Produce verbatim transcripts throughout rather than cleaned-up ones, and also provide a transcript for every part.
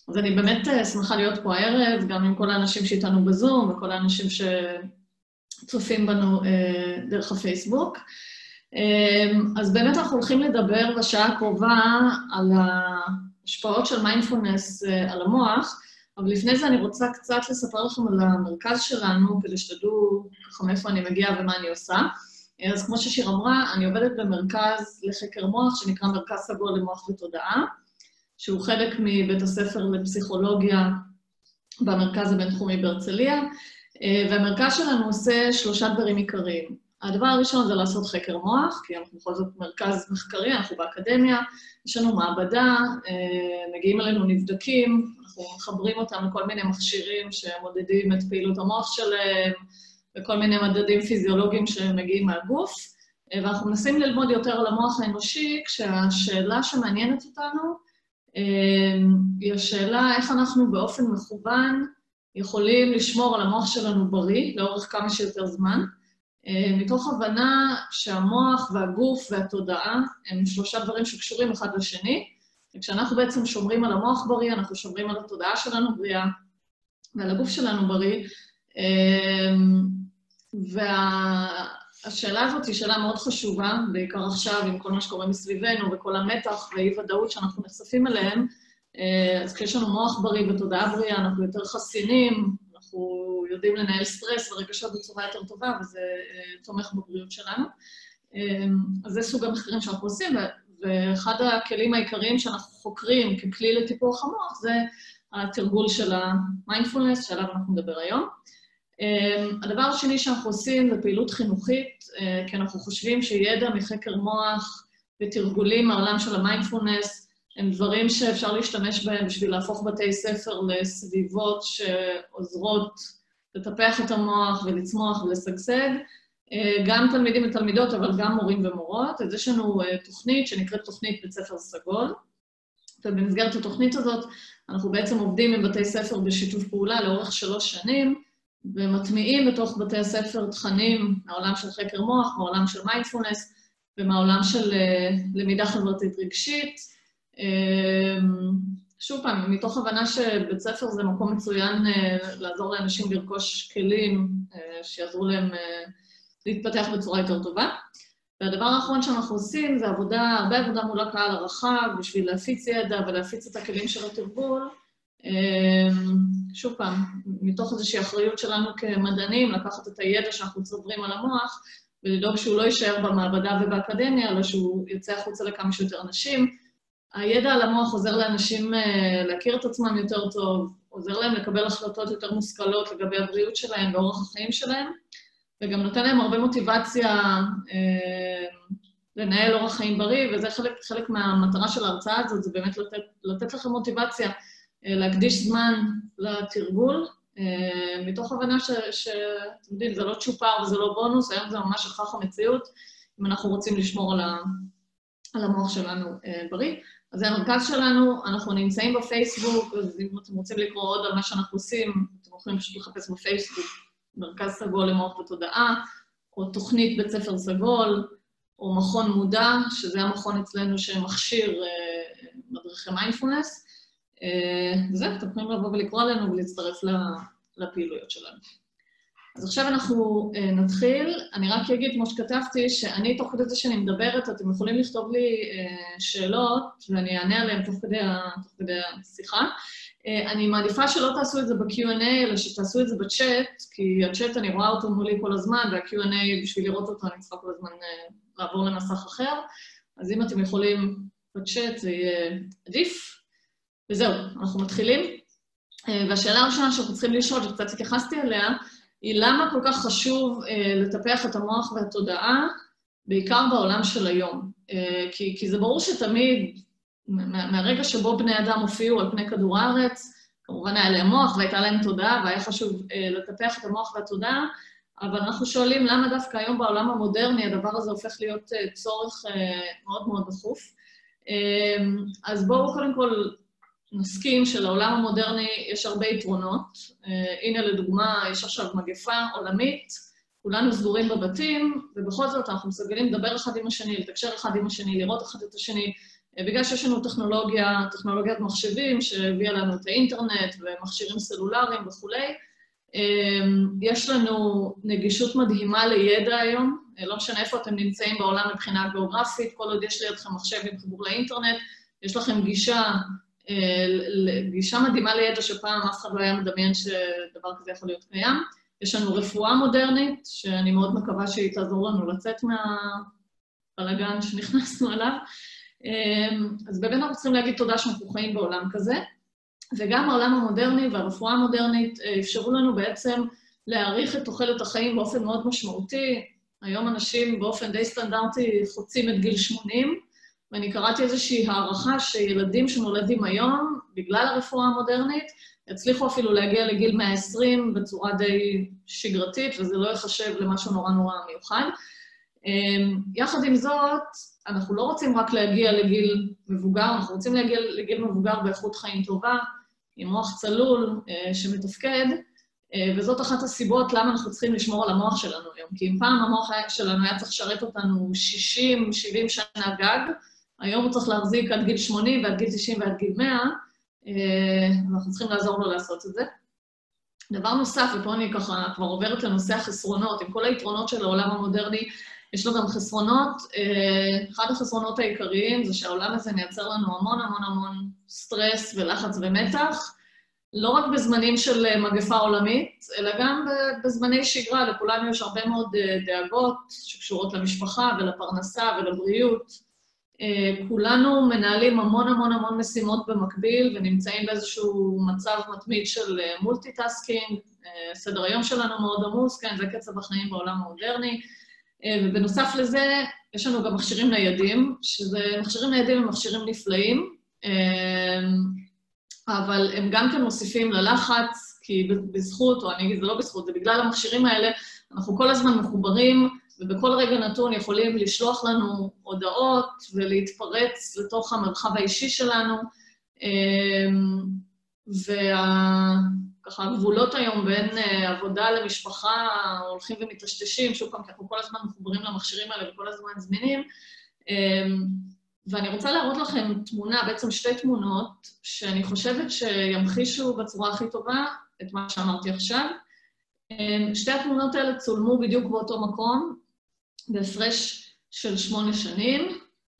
אז אני באמת שמחה להיות פה הערב, גם עם כל האנשים שאיתנו בזום, וכל האנשים שצופים בנו דרך הפייסבוק. אז באמת אנחנו הולכים לדבר בשעה הקרובה על ההשפעות של מיינדפולנס על המוח, אבל לפני זה אני רוצה קצת לספר לכם על המרכז שלנו, כדי שתדעו ככה מאיפה אני מגיעה ומה אני עושה. אז כמו ששיר אמרה, אני עובדת במרכז לחקר מוח, שנקרא מרכז סגול למוח ותודעה, שהוא חלק מבית הספר לפסיכולוגיה במרכז הבינתחומי בהרצליה, והמרכז שלנו עושה שלושה דברים עיקריים. הדבר הראשון זה לעשות חקר מוח, כי אנחנו בכל זאת מרכז מחקרי, אנחנו באקדמיה, יש לנו מעבדה, מגיעים אלינו נבדקים, אנחנו מחברים אותם לכל מיני מכשירים שמודדים את פעילות המוח שלהם, וכל מיני מדדים פיזיולוגיים שמגיעים מהגוף, ואנחנו מנסים ללמוד יותר על המוח האנושי, כשהשאלה שמעניינת אותנו היא השאלה איך אנחנו באופן מכוון יכולים לשמור על המוח שלנו בריא לאורך כמה שיותר זמן, מתוך הבנה שהמוח והגוף והתודעה הם שלושה דברים שקשורים אחד לשני, וכשאנחנו בעצם שומרים על המוח בריא, אנחנו שומרים על התודעה שלנו בריאה ועל הגוף שלנו בריא, והשאלה הזאת היא שאלה מאוד חשובה, בעיקר עכשיו עם כל מה שקורה מסביבנו וכל המתח והאי-ודאות שאנחנו נחשפים אליהם, אז כשיש לנו מוח בריא ותודעה בריאה, אנחנו יותר חסינים, אנחנו יודעים לנהל סטרס ורגשות בצורה יותר טובה, וזה תומך בבריאות שלנו. אז זה סוג המחקרים שאנחנו עושים, ואחד הכלים העיקריים שאנחנו חוקרים ככלי לטיפוח המוח, זה התרגול של המיינדפולנס, שעליו אנחנו נדבר היום. הדבר השני שאנחנו עושים זה פעילות חינוכית, כי אנחנו חושבים שידע מחקר מוח ותרגולים מהעולם של המיינדפולנס, הם דברים שאפשר להשתמש בהם בשביל להפוך בתי ספר לסביבות שעוזרות לטפח את המוח ולצמוח ולשגשג, גם תלמידים ותלמידות, אבל גם מורים ומורות. אז יש לנו תוכנית שנקראת תוכנית בית ספר סגול, ובמסגרת התוכנית הזאת אנחנו בעצם עובדים עם בתי ספר בשיתוף פעולה לאורך שלוש שנים, ומטמיעים בתוך בתי הספר תכנים מהעולם של חקר מוח, מהעולם של מיינדפולנס, ומהעולם של למידה חברתית רגשית. שוב פעם, מתוך הבנה שבית ספר זה מקום מצוין לעזור לאנשים לרכוש כלים שיעזרו להם להתפתח בצורה יותר טובה. והדבר האחרון שאנחנו עושים זה עבודה, הרבה עבודה מול הקהל הרחב, בשביל להפיץ ידע ולהפיץ את הכלים של התרגול. שוב פעם, מתוך איזושהי אחריות שלנו כמדענים, לקחת את הידע שאנחנו צוברים על המוח, ולדאוג שהוא לא יישאר במעבדה ובאקדמיה, אלא שהוא יצא החוצה לכמה שיותר אנשים. הידע על המוח עוזר לאנשים להכיר את עצמם יותר טוב, עוזר להם לקבל החלטות יותר מושכלות לגבי הבריאות שלהם ואורח החיים שלהם, וגם נותן להם הרבה מוטיבציה אה, לנהל אורח חיים בריא, וזה חלק, חלק מהמטרה של ההרצאה הזאת, זה באמת לתת, לתת לכם מוטיבציה, אה, להקדיש זמן לתרגול, אה, מתוך הבנה ש, ש, אתם יודעים, זה לא צ'ופר וזה לא בונוס, היום זה ממש הכרח המציאות, אם אנחנו רוצים לשמור על, ה, על המוח שלנו אה, בריא. אז זה המרכז שלנו, אנחנו נמצאים בפייסבוק, אז אם אתם רוצים לקרוא עוד על מה שאנחנו עושים, אתם יכולים פשוט לחפש בפייסבוק, מרכז סגול למוח ותודעה, או תוכנית בית ספר סגול, או מכון מודע, שזה המכון אצלנו שמכשיר אה, מדריכי מיינדפולנס. אה, זהו, אתם יכולים לבוא ולקרוא עלינו ולהצטרף לפעילויות שלנו. אז עכשיו אנחנו אה, נתחיל. אני רק אגיד, כמו שכתבתי, שאני תוך כדי זה שאני מדברת, אתם יכולים לכתוב לי אה, שאלות, ואני אענה עליהן תוך כדי, תוך כדי השיחה. אני מעדיפה שלא תעשו את זה ב-קיו אנד איי, אלא שתעשו את זה בצ'אט, כי הצ'אט אני רואה אותו מולי כל הזמן, וה-קיו אנד איי בשביל לראות אותו אני צריכה כל הזמן לעבור למסך אחר, אז אם אתם יכולים בצ'אט זה יהיה עדיף. וזהו, אנחנו מתחילים. והשאלה הראשונה שאנחנו צריכים לשאול, שקצת התייחסתי עליה, היא למה כל כך חשוב לטפח את המוח והתודעה, בעיקר בעולם של היום. כי, כי זה ברור שתמיד, מהרגע שבו בני אדם הופיעו על פני כדור הארץ, כמובן היה להם מוח והייתה להם תודעה, והיה חשוב לטפח את המוח והתודעה, אבל אנחנו שואלים למה דווקא היום בעולם המודרני הדבר הזה הופך להיות צורך מאוד מאוד דחוף. אז בואו קודם כל נסכים שלעולם המודרני יש הרבה יתרונות. הנה לדוגמה, יש עכשיו מגפה עולמית, כולנו סגורים בבתים, ובכל זאת אנחנו מסוגלים לדבר אחד עם השני, לתקשר אחד עם השני, לראות אחד את השני, בגלל שיש לנו טכנולוגיה, טכנולוגיית מחשבים שהביאה לנו את האינטרנט ומכשירים סלולריים וכולי, יש לנו נגישות מדהימה לידע היום, לא משנה איפה אתם נמצאים בעולם מבחינה גיאוגרפית, כל עוד יש לידכם מחשב עם חיבור לאינטרנט, יש לכם גישה, גישה מדהימה לידע שפעם אף אחד לא היה מדמיין שדבר כזה יכול להיות קיים. יש לנו רפואה מודרנית, שאני מאוד מקווה שהיא תעזור לנו לצאת מהבלגן שנכנסנו אליו. אז באמת אנחנו צריכים להגיד תודה שאנחנו חיים בעולם כזה, וגם העולם המודרני והרפואה המודרנית אפשרו לנו בעצם להאריך את תוחלת החיים באופן מאוד משמעותי. היום אנשים באופן די סטנדרטי חוצים את גיל שמונים, ואני קראתי איזושהי הערכה שילדים שנולדים היום, בגלל הרפואה המודרנית, הצליחו אפילו להגיע לגיל מאה ועשרים בצורה די שגרתית, וזה לא יחשב למשהו נורא נורא מיוחד. יחד עם זאת, אנחנו לא רוצים רק להגיע לגיל מבוגר, אנחנו רוצים להגיע לגיל מבוגר באיכות חיים טובה, עם מוח צלול שמתפקד, וזאת אחת הסיבות למה אנחנו צריכים לשמור על המוח שלנו היום. כי אם פעם המוח שלנו היה צריך לשרת אותנו שישים שבעים שנה גג, היום הוא צריך להחזיק עד גיל שמונים ועד גיל תשעים ועד גיל מאה, אנחנו צריכים לעזור לו לעשות את זה. דבר נוסף, ופה אני ככה כבר עוברת לנושא החסרונות, עם כל היתרונות של העולם המודרני, יש לו גם חסרונות. אחד החסרונות העיקריים זה שהעולם הזה מייצר לנו המון המון המון סטרס ולחץ ומתח, לא רק בזמנים של מגפה עולמית, אלא גם בזמני שגרה. לכולנו יש הרבה מאוד דאגות שקשורות למשפחה ולפרנסה ולבריאות. כולנו מנהלים המון המון המון משימות במקביל, ונמצאים באיזשהו מצב מתמיד של מולטיטאסקינג, סדר היום שלנו מאוד עמוס, כן, זה קצב החיים בעולם המודרני, ובנוסף לזה, יש לנו גם מכשירים ניידים, שזה מכשירים ניידים הם מכשירים נפלאים, אבל הם גם כן מוסיפים ללחץ, כי בזכות, או אני אגיד, זה לא בזכות, זה בגלל המכשירים האלה, אנחנו כל הזמן מחוברים, ובכל רגע נתון יכולים לשלוח לנו הודעות ולהתפרץ לתוך המרחב האישי שלנו, וככה הגבולות היום בין עבודה למשפחה הולכים ומתשתשים, שוב פעם, כי אנחנו כל הזמן מחוברים למכשירים האלה וכל הזמן זמינים, ואני רוצה להראות לכם תמונה, בעצם שתי תמונות, שאני חושבת שימחישו בצורה הכי טובה את מה שאמרתי עכשיו. שתי התמונות האלה צולמו בדיוק באותו מקום, בהפרש של שמונה שנים.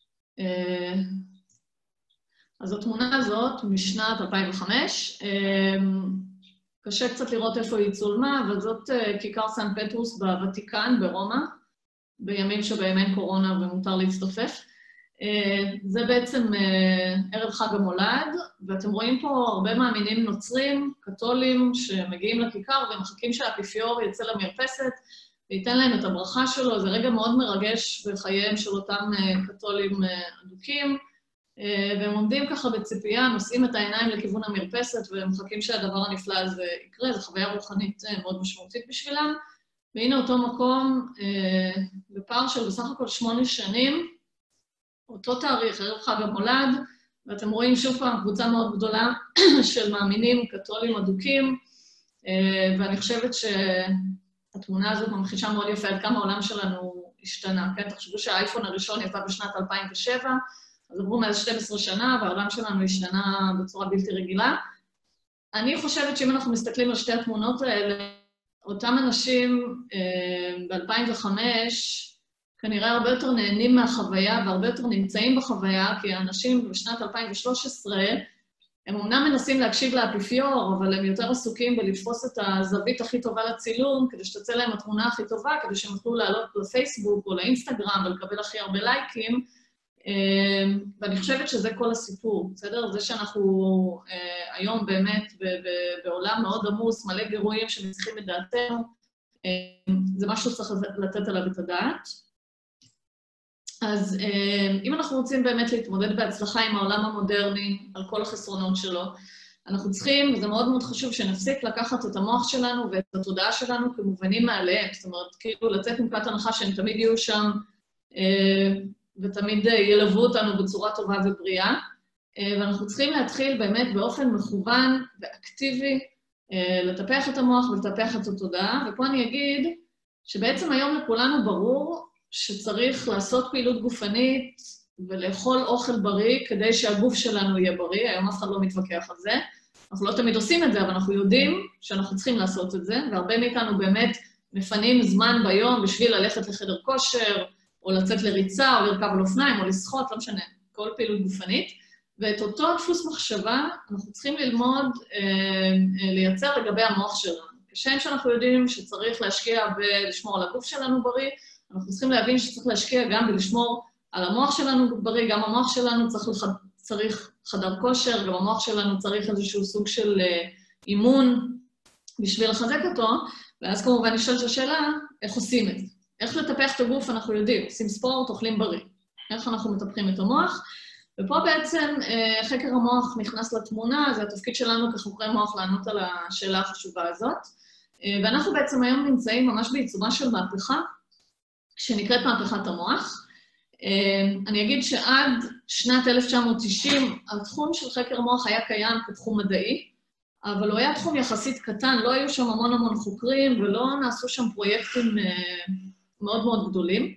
אז התמונה הזאת משנת אלפיים וחמש, קשה קצת לראות איפה היא צולמה, אבל זאת כיכר סן פטרוס בוותיקן, ברומא, בימים שבהם אין קורונה ומותר להצטופף. זה בעצם ערב חג המולד, ואתם רואים פה הרבה מאמינים נוצרים, קתולים, שמגיעים לכיכר ומחכים שהאפיפיור יצא למרפסת, וייתן להם את הברכה שלו. זה רגע מאוד מרגש בחייהם של אותם קתולים אדוקים, והם עומדים ככה בציפייה, נושאים את העיניים לכיוון המרפסת, ומחכים שהדבר הנפלא הזה יקרה. זו חוויה רוחנית מאוד משמעותית בשבילם. והנה אותו מקום, בפער של בסך הכל שמונה שנים, אותו תאריך, ערב חג המולד, ואתם רואים שוב פעם קבוצה מאוד גדולה של מאמינים קתולים אדוקים, ואני חושבת שהתמונה הזאת ממחישה מאוד יפה עד כמה העולם שלנו השתנה, כן? תחשבו שהאייפון הראשון יצא בשנת אלפיים ושבע, אז עברו מאז שתים עשרה שנה, והעולם שלנו השתנה בצורה בלתי רגילה. אני חושבת שאם אנחנו מסתכלים על שתי התמונות האלה, אותם אנשים ב-אלפיים וחמש, כנראה הרבה יותר נהנים מהחוויה והרבה יותר נמצאים בחוויה, כי האנשים בשנת אלפיים ושלוש עשרה, הם אומנם מנסים להקשיב לאפיפיור, אבל הם יותר עסוקים בלתפוס את הזווית הכי טובה לצילום, כדי שתצא להם התמונה הכי טובה, כדי שהם יוכלו לעלות לפייסבוק או לאינסטגרם ולקבל הכי הרבה לייקים, ואני חושבת שזה כל הסיפור, בסדר? זה שאנחנו היום באמת בעולם מאוד עמוס, מלא גירויים שמציחים את דעתנו, זה משהו שצריך לתת עליו את הדעת. אז אם אנחנו רוצים באמת להתמודד בהצלחה עם העולם המודרני, על כל החסרונות שלו, אנחנו צריכים, וזה מאוד מאוד חשוב, שנפסיק לקחת את המוח שלנו ואת התודעה שלנו כמובנים מעליהם. זאת אומרת, כאילו לצאת מנקודת הנחה שהם תמיד יהיו שם, ותמיד ילוו אותנו בצורה טובה ובריאה, ואנחנו צריכים להתחיל באמת באופן מכוון ואקטיבי, לטפח את המוח ולטפח את התודעה, ופה אני אגיד שבעצם היום לכולנו ברור, שצריך לעשות פעילות גופנית ולאכול אוכל בריא כדי שהגוף שלנו יהיה בריא, היום אף אחד לא מתווכח על זה. אנחנו לא תמיד עושים את זה, אבל אנחנו יודעים שאנחנו צריכים לעשות את זה, והרבה מאיתנו באמת מפנים זמן ביום בשביל ללכת לחדר כושר, או לצאת לריצה, או לרכב על אופניים, או לשחות, לא משנה, כל פעילות גופנית. ואת אותו דפוס מחשבה אנחנו צריכים ללמוד אה, לייצר לגבי המוח שלנו. כשם שאנחנו יודעים שצריך להשקיע ולשמור על הגוף שלנו בריא, אנחנו צריכים להבין שצריך להשקיע גם ולשמור על המוח שלנו בריא, גם המוח שלנו צריך, לח... צריך חדר כושר, גם המוח שלנו צריך איזשהו סוג של אה, אימון בשביל לחזק אותו, ואז כמובן נשאל את השאלה, איך עושים את זה? איך לטפח את הגוף אנחנו יודעים, עושים ספורט, אוכלים בריא. איך אנחנו מטפחים את המוח? ופה בעצם אה, חקר המוח נכנס לתמונה, זה התפקיד שלנו כחוקרי מוח לענות על השאלה החשובה הזאת. אה, ואנחנו בעצם היום נמצאים ממש בעיצומה של מהפכה, שנקראת מהפכת המוח. אה, אני אגיד שעד שנת אלף תשע מאות תשעים, התחום של חקר מוח היה קיים כתחום מדעי, אבל הוא היה תחום יחסית קטן, לא היו שם המון המון חוקרים, ולא נעשו שם פרויקטים אה, מאוד מאוד גדולים.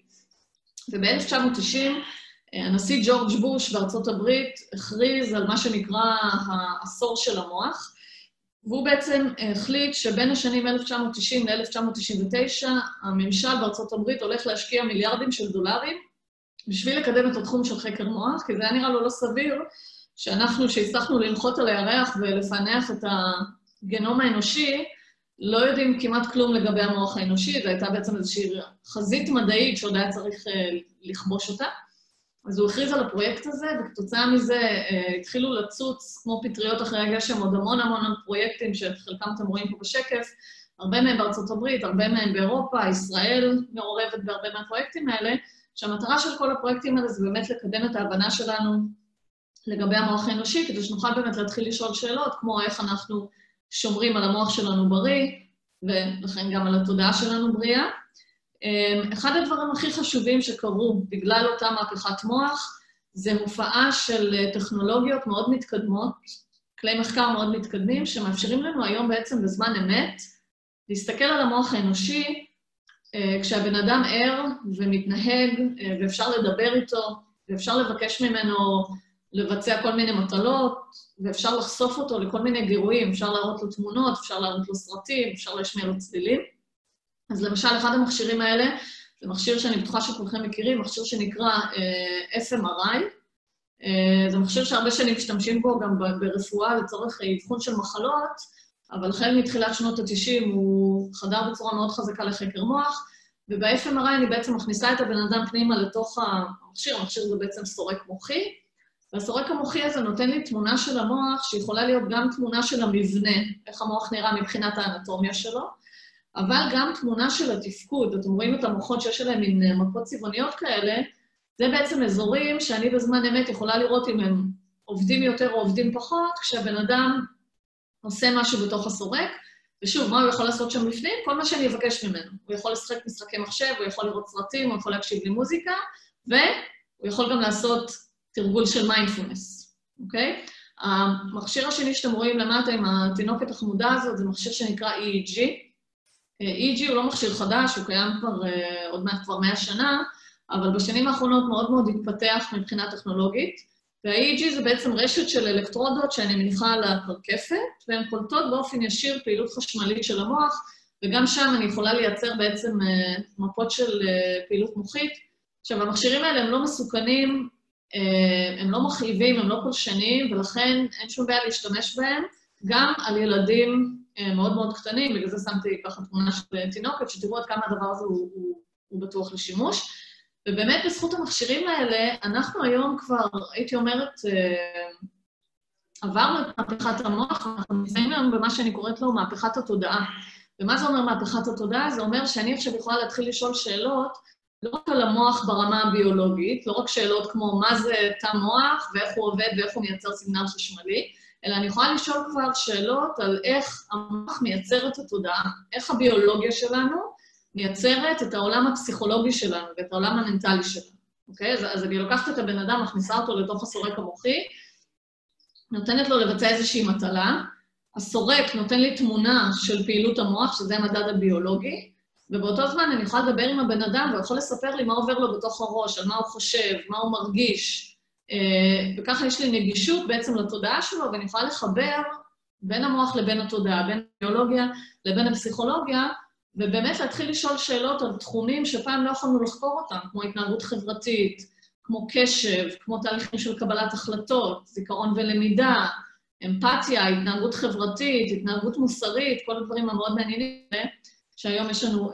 וב-אלף תשע מאות תשעים, הנשיא ג'ורג' בוש בארצות הברית הכריז על מה שנקרא העשור של המוח, והוא בעצם החליט שבין השנים אלף תשע מאות תשעים ל-אלף תשע מאות תשעים ותשע, הממשל בארצות הברית הולך להשקיע מיליארדים של דולרים בשביל לקדם את התחום של חקר מוח, כי זה היה נראה לו לא סביר שאנחנו, שהצלחנו לנחות על הירח ולפענח את הגנום האנושי, לא יודעים כמעט כלום לגבי המוח האנושי, זו הייתה בעצם איזושהי חזית מדעית שעוד היה צריך לכבוש אותה. אז הוא הכריז על הפרויקט הזה, וכתוצאה מזה אה, התחילו לצוץ, כמו פטריות אחרי הגשם, עוד המון המון פרויקטים, שאת חלקם אתם רואים פה בשקף, הרבה מהם בארצות הברית, הרבה מהם באירופה, ישראל מעורבת בהרבה מהפרויקטים האלה, שהמטרה של כל הפרויקטים האלה זה באמת לקדם את ההבנה שלנו לגבי המוח האנושי, כדי שנוכל באמת להתחיל לשאול שאלות, כמו איך אנחנו שומרים על המוח שלנו בריא, ולכן גם על התודעה שלנו בריאה. אחד הדברים הכי חשובים שקרו בגלל אותה מהפכת מוח, זה הופעה של טכנולוגיות מאוד מתקדמות, כלי מחקר מאוד מתקדמים, שמאפשרים לנו היום בעצם בזמן אמת, להסתכל על המוח האנושי, כשהבן אדם ער ומתנהג, ואפשר לדבר איתו, ואפשר לבקש ממנו לבצע כל מיני מטלות, ואפשר לחשוף אותו לכל מיני גירויים, אפשר להראות לו תמונות, אפשר להראות לו סרטים, אפשר להשמיע לו צלילים. אז למשל, אחד המכשירים האלה, זה מכשיר שאני בטוחה שכולכם מכירים, מכשיר שנקרא uh, אף אם אר איי. Uh, זה מכשיר שהרבה שנים משתמשים בו גם ברפואה לצורך אבחון של מחלות, אבל החל מתחילת שנות ה-תשעים הוא חדר בצורה מאוד חזקה לחקר מוח, וב-אף אם אר איי אני בעצם מכניסה את הבן אדם פנימה לתוך המכשיר, המכשיר זה בעצם סורק מוחי, והסורק המוחי הזה נותן לי תמונה של המוח, שיכולה להיות גם תמונה של המבנה, איך המוח נראה מבחינת האנטומיה שלו, אבל גם תמונה של התפקוד. אתם רואים את המוחות שיש עליהם מין מפות צבעוניות כאלה, זה בעצם אזורים שאני בזמן אמת יכולה לראות אם הם עובדים יותר או עובדים פחות, כשהבן אדם עושה משהו בתוך הסורק, ושוב, מה הוא יכול לעשות שם בפנים? כל מה שאני אבקש ממנו. הוא יכול לשחק משחקי מחשב, הוא יכול לראות סרטים, הוא יכול להקשיב לי מוזיקה, והוא יכול גם לעשות תרגול של מיינדפולנס, אוקיי? המכשיר השני שאתם רואים למטה עם התינוקת החמודה הזאת, זה מכשיר שנקרא אי אי ג'י. אי אי ג'י הוא לא מכשיר חדש, הוא קיים כבר, עוד מעט כבר מאה שנה, אבל בשנים האחרונות מאוד מאוד התפתח מבחינה טכנולוגית, וה-אי אי ג'י זה בעצם רשת של אלקטרודות שאני מניחה על הקרקפת, והן קולטות באופן ישיר פעילות חשמלית של המוח, וגם שם אני יכולה לייצר בעצם מפות של פעילות מוחית. עכשיו, המכשירים האלה הם לא מסוכנים, הם לא מכאיבים, הם לא פולשניים, ולכן אין שום בעיה להשתמש בהם, גם על ילדים מאוד מאוד קטנים, בגלל זה שמתי ככה תמונה של תינוקת, שתראו עד כמה הדבר הזה הוא, הוא, הוא בטוח לשימוש. ובאמת בזכות המכשירים האלה, אנחנו היום כבר, הייתי אומרת, עברנו את מהפכת המוח, אנחנו נמצאים היום במה שאני קוראת לו מהפכת התודעה. ומה זה אומר מהפכת התודעה? זה אומר שאני עכשיו יכולה להתחיל לשאול שאלות, לא רק על המוח ברמה הביולוגית, לא רק שאלות כמו מה זה תא מוח, ואיך הוא עובד ואיך הוא מייצר סיגנל חשמלי, אלא אני יכולה לשאול כבר שאלות על איך המוח מייצר את התודעה, איך הביולוגיה שלנו מייצרת את העולם הפסיכולוגי שלנו ואת העולם המנטלי שלנו, אוקיי? אז, אז אני לוקחת את הבן אדם, מכניסה אותו לתוך הסורק המוחי, נותנת לו לבצע איזושהי מטלה, הסורק נותן לי תמונה של פעילות המוח, שזה המדד הביולוגי, ובאותו זמן אני יכולה לדבר עם הבן אדם, והוא יכול לספר לי מה עובר לו בתוך הראש, על מה הוא חושב, מה הוא מרגיש, וככה יש לי נגישות בעצם לתודעה שלו, ואני יכולה לחבר בין המוח לבין התודעה, בין הביולוגיה לבין הפסיכולוגיה, ובאמת להתחיל לשאול שאלות על תחומים שפעם לא יכולנו לחקור אותם, כמו התנהגות חברתית, כמו קשב, כמו תהליכים של קבלת החלטות, זיכרון ולמידה, אמפתיה, התנהגות חברתית, התנהגות מוסרית, כל הדברים המאוד מעניינים, שהיום יש לנו,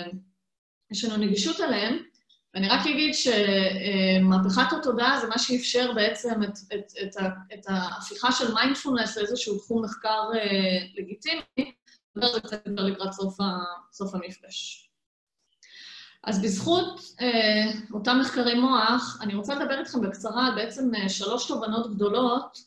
יש לנו נגישות עליהם. ואני רק אגיד שמהפכת התודעה זה מה שאפשר בעצם את, את, את, את ההפיכה של מיינדפולנס לאיזשהו תחום מחקר לגיטימי, וזה קצת יותר לקראת סוף, סוף המפגש. אז בזכות אה, אותם מחקרי מוח, אני רוצה לדבר איתכם בקצרה על בעצם שלוש תובנות גדולות,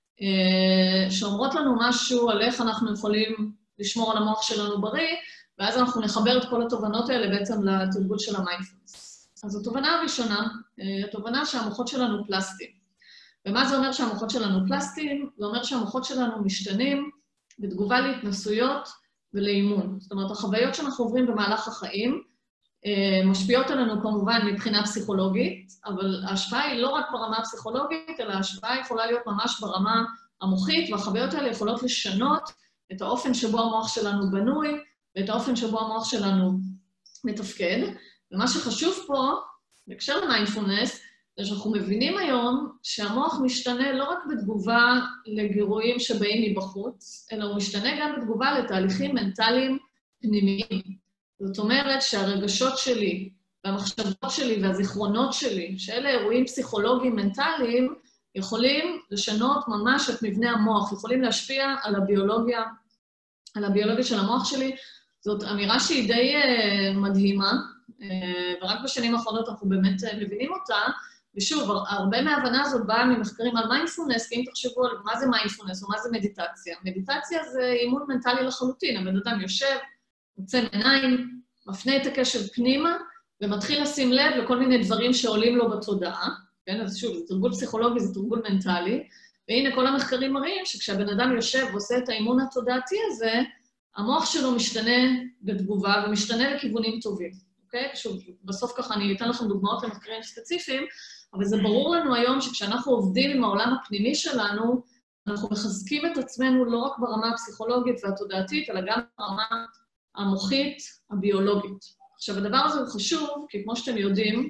אה, שאומרות לנו משהו על איך אנחנו יכולים לשמור על המוח שלנו בריא, ואז אנחנו נחבר את כל התובנות האלה בעצם לתרגול של המיינדפולנס. אז התובנה הראשונה, אה, התובנה שהמוחות שלנו פלסטיים. ומה זה אומר שהמוחות שלנו פלסטיים? זה אומר שהמוחות שלנו משתנים בתגובה להתנסויות ולאימון. זאת אומרת, החוויות שאנחנו עוברים במהלך החיים, משפיעות עלינו כמובן מבחינה פסיכולוגית, אבל ההשפעה היא לא רק ברמה הפסיכולוגית, אלא ההשפעה יכולה להיות ממש ברמה המוחית, והחוויות האלה יכולות לשנות את האופן שבו המוח שלנו בנוי, ואת האופן שבו המוח שלנו מתפקד. ומה שחשוב פה, בהקשר למיינדפולנס, זה שאנחנו מבינים היום שהמוח משתנה לא רק בתגובה לגירויים שבאים מבחוץ, אלא הוא משתנה גם בתגובה לתהליכים מנטליים פנימיים. זאת אומרת שהרגשות שלי, והמחשבות שלי והזיכרונות שלי, שאלה אירועים פסיכולוגיים מנטליים, יכולים לשנות ממש את מבנה המוח, יכולים להשפיע על הביולוגיה, על הביולוגיה של המוח שלי. זאת אמירה שהיא די uh, מדהימה, uh, ורק בשנים האחרונות אנחנו באמת uh, מבינים אותה, ושוב, הרבה מההבנה הזאת באה ממחקרים על מיינדפולנס, כי אם תחשבו על מה זה מיינדפולנס או מה זה מדיטציה. מדיטציה זה אימון מנטלי לחלוטין, הבן אדם יושב, עוצם עיניים, מפנה את הקשב פנימה, ומתחיל לשים לב לכל מיני דברים שעולים לו בתודעה, כן? אז שוב, זה תרגול פסיכולוגי, זה תרגול מנטלי, והנה כל המחקרים מראים שכשהבן אדם יושב ועושה את האימון התודעתי הזה, המוח שלו משתנה בתגובה ומשתנה לכיוונים טובים, אוקיי? שוב, בסוף ככה אני אתן לכם דוגמאות למחקרים ספציפיים, אבל זה ברור לנו היום שכשאנחנו עובדים עם העולם הפנימי שלנו, אנחנו מחזקים את עצמנו לא רק ברמה הפסיכולוגית והתודעתית, אלא גם ברמה המוחית, הביולוגית. עכשיו, הדבר הזה הוא חשוב, כי כמו שאתם יודעים,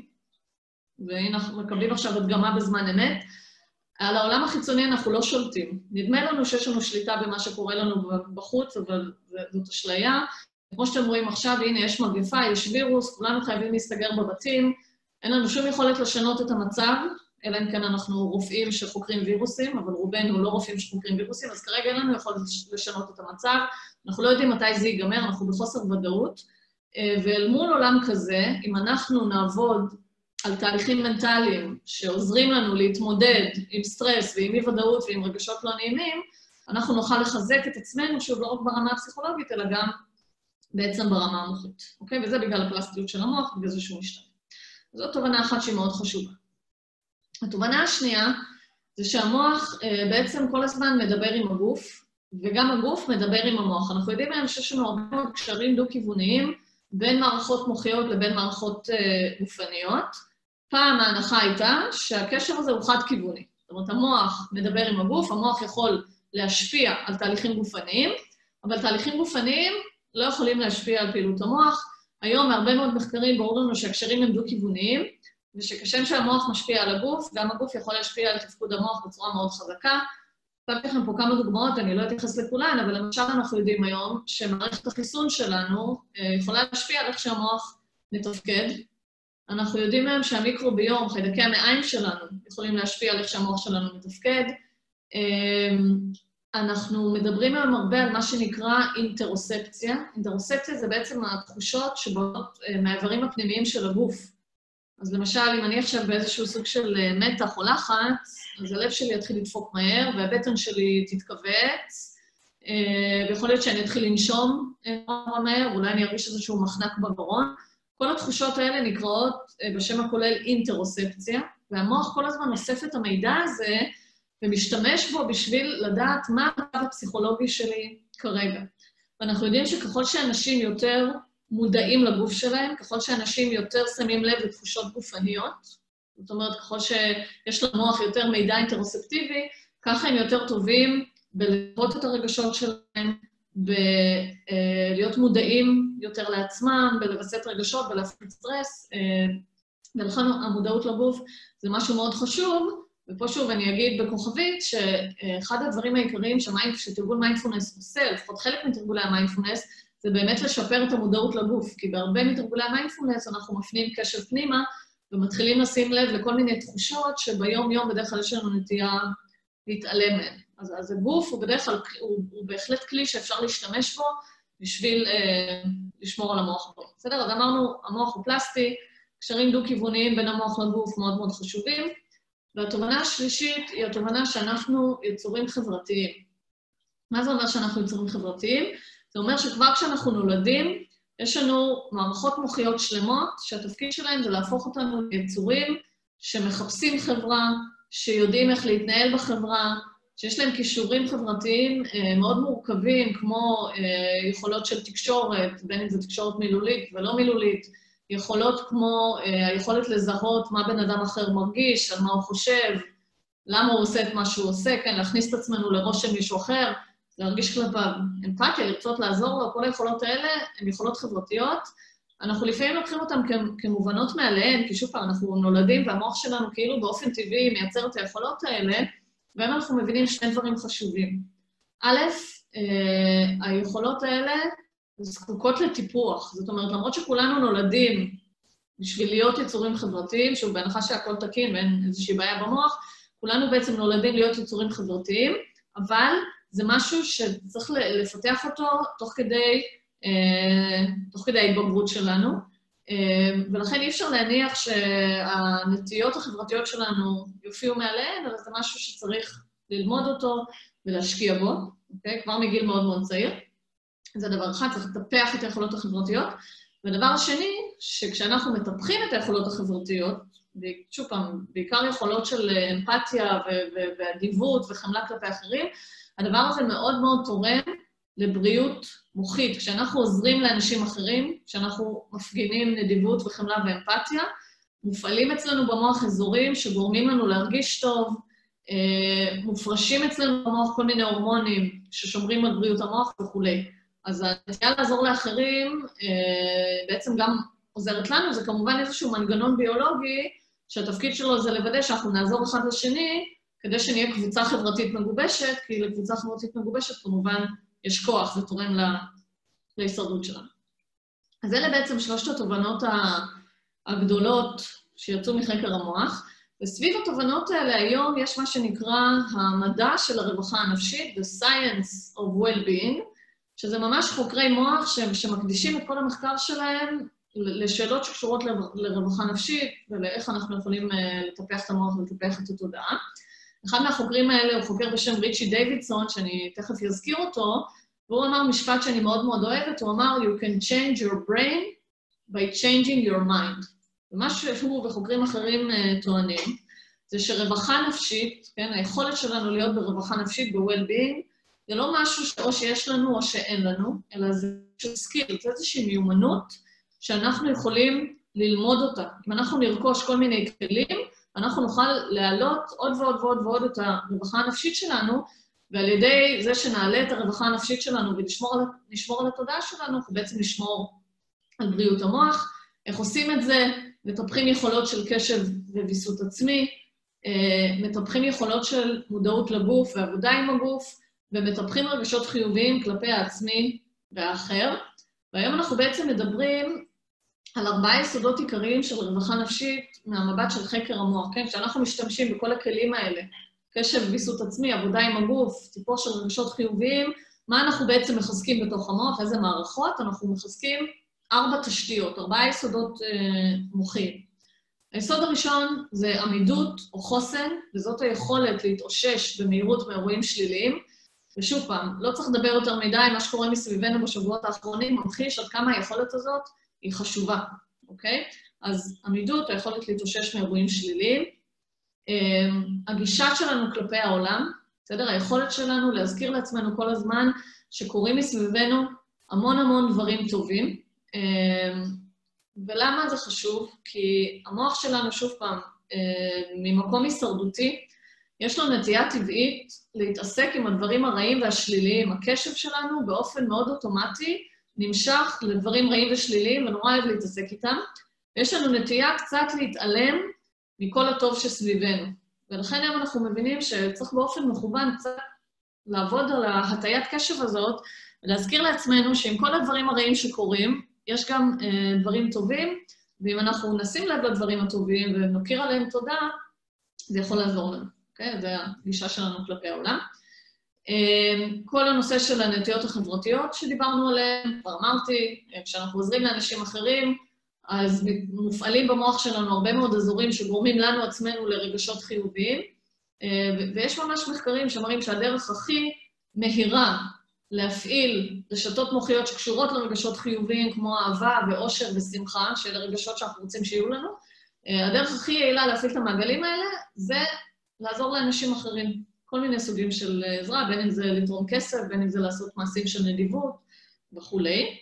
והנה אנחנו מקבלים עכשיו הדגמה בזמן אמת, על העולם החיצוני אנחנו לא שולטים. נדמה לנו שיש לנו שליטה במה שקורה לנו בחוץ, אבל זאת אשליה. כמו שאתם רואים עכשיו, הנה יש מגפה, יש וירוס, כולנו חייבים להסתגר בבתים, אין לנו שום יכולת לשנות את המצב, אלא אם כן אנחנו רופאים שחוקרים וירוסים, אבל רובנו לא רופאים שחוקרים וירוסים, אז כרגע אין לנו יכולת לשנות את המצב, אנחנו לא יודעים מתי זה ייגמר, אנחנו בחוסר ודאות, ואל מול עולם כזה, אם אנחנו נעבוד על תהליכים מנטליים שעוזרים לנו להתמודד עם סטרס ועם אי-ודאות ועם רגשות לא נעימים, אנחנו נוכל לחזק את עצמנו, שוב, לא רק ברמה הפסיכולוגית, אלא גם בעצם ברמה המוחית. אוקיי? וזה בגלל הפלסטיות של המוח, בגלל זה שהוא משתנה. זאת תובנה אחת שהיא מאוד חשובה. התובנה השנייה זה שהמוח אה, בעצם כל הזמן מדבר עם הגוף, וגם הגוף מדבר עם המוח. אנחנו יודעים היום שיש לנו הרבה מאוד קשרים דו-כיווניים בין מערכות מוחיות לבין מערכות אה, גופניות. פעם ההנחה הייתה שהקשר הזה הוא חד-כיווני. זאת אומרת, המוח מדבר עם הגוף, המוח יכול להשפיע על תהליכים גופניים, אבל תהליכים גופניים לא יכולים להשפיע על פעילות המוח. היום מהרבה מאוד מחקרים ברור לנו שהקשרים הם דו-כיווניים, ושכשם שהמוח משפיע על הגוף, גם הגוף יכול להשפיע על תפקוד המוח בצורה מאוד חזקה. נתתי לכם פה כמה דוגמאות, אני לא אתייחס לכולן, אבל למשל אנחנו יודעים היום שמערכת החיסון שלנו יכולה להשפיע על איך שהמוח מתפקד. אנחנו יודעים היום שהמיקרוביום, חיידקי המעיים שלנו, יכולים להשפיע על איך שהמוח שלנו מתפקד. אנחנו מדברים היום הרבה על מה שנקרא אינטרוספציה. אינטרוספציה זה בעצם התחושות שבאות מהאיברים הפנימיים של הגוף. אז למשל, אם אני עכשיו באיזשהו סוג של מתח או לחץ, אז הלב שלי יתחיל לדפוק מהר, והבטן שלי תתכווץ, ויכול להיות שאני אתחיל לנשום מהר, אולי אני ארגיש איזשהו מחנק בגרון. כל התחושות האלה נקראות בשם הכולל אינטרוספציה, והמוח כל הזמן אוסף את המידע הזה, ומשתמש בו בשביל לדעת מה המצב הפסיכולוגי שלי כרגע. ואנחנו יודעים שככל שאנשים יותר מודעים לגוף שלהם, ככל שאנשים יותר שמים לב לתחושות גופניות, זאת אומרת, ככל שיש למוח יותר מידע אינטרוספטיבי, ככה הם יותר טובים בלראות את הרגשות שלהם, בלהיות מודעים יותר לעצמם, בלווסת רגשות, בלהפחית סטרס, ולכן המודעות לגוף זה משהו מאוד חשוב, ופה שוב אני אגיד בכוכבית שאחד הדברים העיקריים שתרגול מיינדפולנס עושה, לפחות חלק מתרגולי המיינדפולנס, זה באמת לשפר את המודעות לגוף, כי בהרבה מתרגולי המיינדפולנס אנחנו מפנים קשב פנימה, ומתחילים לשים לב לכל מיני תחושות שביום-יום בדרך כלל יש לנו נטייה להתעלם מהן. אז, אז הגוף הוא בדרך כלל, הוא, הוא בהחלט כלי שאפשר להשתמש בו בשביל אה, לשמור על המוח בו. בסדר? אז אמרנו, המוח הוא פלסטי, קשרים דו-כיווניים בין המוח לגוף מאוד מאוד חשובים, והתובנה השלישית היא התובנה שאנחנו יצורים חברתיים. מה זה אומר שאנחנו יצורים חברתיים? זה אומר שכבר כשאנחנו נולדים, יש לנו מערכות מוחיות שלמות, שהתפקיד שלהם זה להפוך אותנו ליצורים שמחפשים חברה, שיודעים איך להתנהל בחברה, שיש להם כישורים חברתיים מאוד מורכבים, כמו יכולות של תקשורת, בין אם זה תקשורת מילולית ולא מילולית, יכולות כמו היכולת לזהות מה בן אדם אחר מרגיש, על מה הוא חושב, למה הוא עושה את מה שהוא עושה, כן, להכניס את עצמנו לראש של מישהו אחר, להרגיש כלפיו אמפתיה, לרצות לעזור לו, כל היכולות האלה הן יכולות חברתיות. אנחנו לפעמים לוקחים אותן כמובנות מעליהן, כי שוב פעם אנחנו נולדים והמוח שלנו כאילו באופן טבעי מייצר את היכולות האלה, והם אנחנו מבינים שני דברים חשובים. א', היכולות האלה זקוקות לטיפוח, זאת אומרת, למרות שכולנו נולדים בשביל להיות יצורים חברתיים, שוב, בהנחה שהכל תקין ואין איזושהי בעיה במוח, כולנו בעצם נולדים להיות יצורים חברתיים, אבל זה משהו שצריך לפתח אותו תוך כדי, תוך כדי ההתבגרות שלנו, ולכן אי אפשר להניח שהנטיות החברתיות שלנו יופיעו מעליהן, אבל זה משהו שצריך ללמוד אותו ולהשקיע בו, אוקיי? כבר מגיל מאוד מאוד צעיר. זה דבר אחד, צריך לטפח את היכולות החברתיות. והדבר השני, שכשאנחנו מטפחים את היכולות החברתיות, שוב פעם, בעיקר יכולות של אמפתיה ואדיבות וחמלה כלפי אחרים, הדבר הזה מאוד מאוד תורם לבריאות מוחית. כשאנחנו עוזרים לאנשים אחרים, כשאנחנו מפגינים נדיבות וחמלה ואמפתיה, מופעלים אצלנו במוח אזורים שגורמים לנו להרגיש טוב, מופרשים אצלנו במוח כל מיני הורמונים ששומרים על בריאות המוח וכו'. אז הנטייה לעזור לאחרים בעצם גם עוזרת לנו, זה כמובן איזשהו מנגנון ביולוגי, שהתפקיד שלו זה לוודא שאנחנו נעזור אחד לשני, כדי שנהיה קבוצה חברתית מגובשת, כי לקבוצה חברתית מגובשת כמובן יש כוח, זה תורם להישרדות שלנו. אז אלה בעצם שלושת התובנות הגדולות שיצאו מחקר המוח, וסביב התובנות האלה היום יש מה שנקרא המדע של הרווחה הנפשית, the science of well-being, שזה ממש חוקרי מוח שמקדישים את כל המחקר שלהם לשאלות שקשורות לרווחה נפשית ולאיך אנחנו יכולים לטפח את המוח ולטפח את התודעה. אחד מהחוקרים האלה הוא חוקר בשם ריצ'י דיווידסון, שאני תכף אזכיר אותו, והוא אמר משפט שאני מאוד מאוד אוהבת, הוא אמר, you can change your brain by changing your mind. ומה שהוא וחוקרים אחרים טוענים, זה שרווחה נפשית, כן, היכולת שלנו להיות ברווחה נפשית, ב-well-being, זה לא משהו שאו שיש לנו או שאין לנו, אלא זה סקיל, זה איזושהי מיומנות שאנחנו יכולים ללמוד אותה. אם אנחנו נרכוש כל מיני כלים, אנחנו נוכל להעלות עוד ועוד ועוד ועוד את הרווחה הנפשית שלנו, ועל ידי זה שנעלה את הרווחה הנפשית שלנו ונשמור על, נשמור על התודעה שלנו, אנחנו בעצם נשמור על בריאות המוח. איך עושים את זה? מטפחים יכולות של קשב וויסות עצמי, מטפחים יכולות של מודעות לגוף ועבודה עם הגוף, ומטפחים רגשות חיוביים כלפי העצמי והאחר. והיום אנחנו בעצם מדברים על ארבעה יסודות עיקריים של רווחה נפשית מהמבט של חקר המוח, כן? כשאנחנו משתמשים בכל הכלים האלה, קשב וויסות עצמי, עבודה עם הגוף, טיפוח של רגשות חיוביים, מה אנחנו בעצם מחזקים בתוך המוח, איזה מערכות? אנחנו מחזקים ארבע תשתיות, ארבעה יסודות אה, מוחיים. היסוד הראשון זה עמידות או חוסן, וזאת היכולת להתאושש במהירות מאירועים שליליים, ושוב פעם, לא צריך לדבר יותר מדי, מה שקורה מסביבנו בשבועות האחרונים, ממחיש עד כמה היכולת הזאת היא חשובה, אוקיי? אז עמידות, היכולת להתאושש מאירועים שליליים, הגישה שלנו כלפי העולם, בסדר? היכולת שלנו להזכיר לעצמנו כל הזמן שקורים מסביבנו המון המון דברים טובים, ולמה זה חשוב? כי המוח שלנו, שוב פעם, ממקום הישרדותי, יש לו נטייה טבעית להתעסק עם הדברים הרעים והשליליים. הקשב שלנו באופן מאוד אוטומטי נמשך לדברים רעים ושליליים, ונורא אוהב להתעסק איתם. יש לנו נטייה קצת להתעלם מכל הטוב שסביבנו. ולכן היום אנחנו מבינים שצריך באופן מכוון קצת לעבוד על ההטיית קשב הזאת, ולהזכיר לעצמנו שעם כל הדברים הרעים שקורים, יש גם אה, דברים טובים, ואם אנחנו נשים לב לדברים הטובים ונוקיר עליהם תודה, זה יכול לעזור לנו. אוקיי? זו הגישה שלנו כלפי העולם. אה, כל הנושא של הנטיות החברתיות שדיברנו עליהן, כבר אמרתי, כשאנחנו עוזרים לאנשים אחרים, אז מופעלים במוח שלנו הרבה מאוד אזורים שגורמים לנו עצמנו לרגשות חיוביים, ויש ממש מחקרים שמראים שהדרך הכי מהירה להפעיל רשתות מוחיות שקשורות לרגשות חיוביים, כמו אהבה ואושר ושמחה, של הרגשות שאנחנו רוצים שיהיו לנו, הדרך הכי יעילה להפעיל את המעגלים האלה, זה לעזור לאנשים אחרים. כל מיני סוגים של עזרה, בין אם זה לתרום כסף, בין אם זה לעשות מעשים של נדיבות וכולי.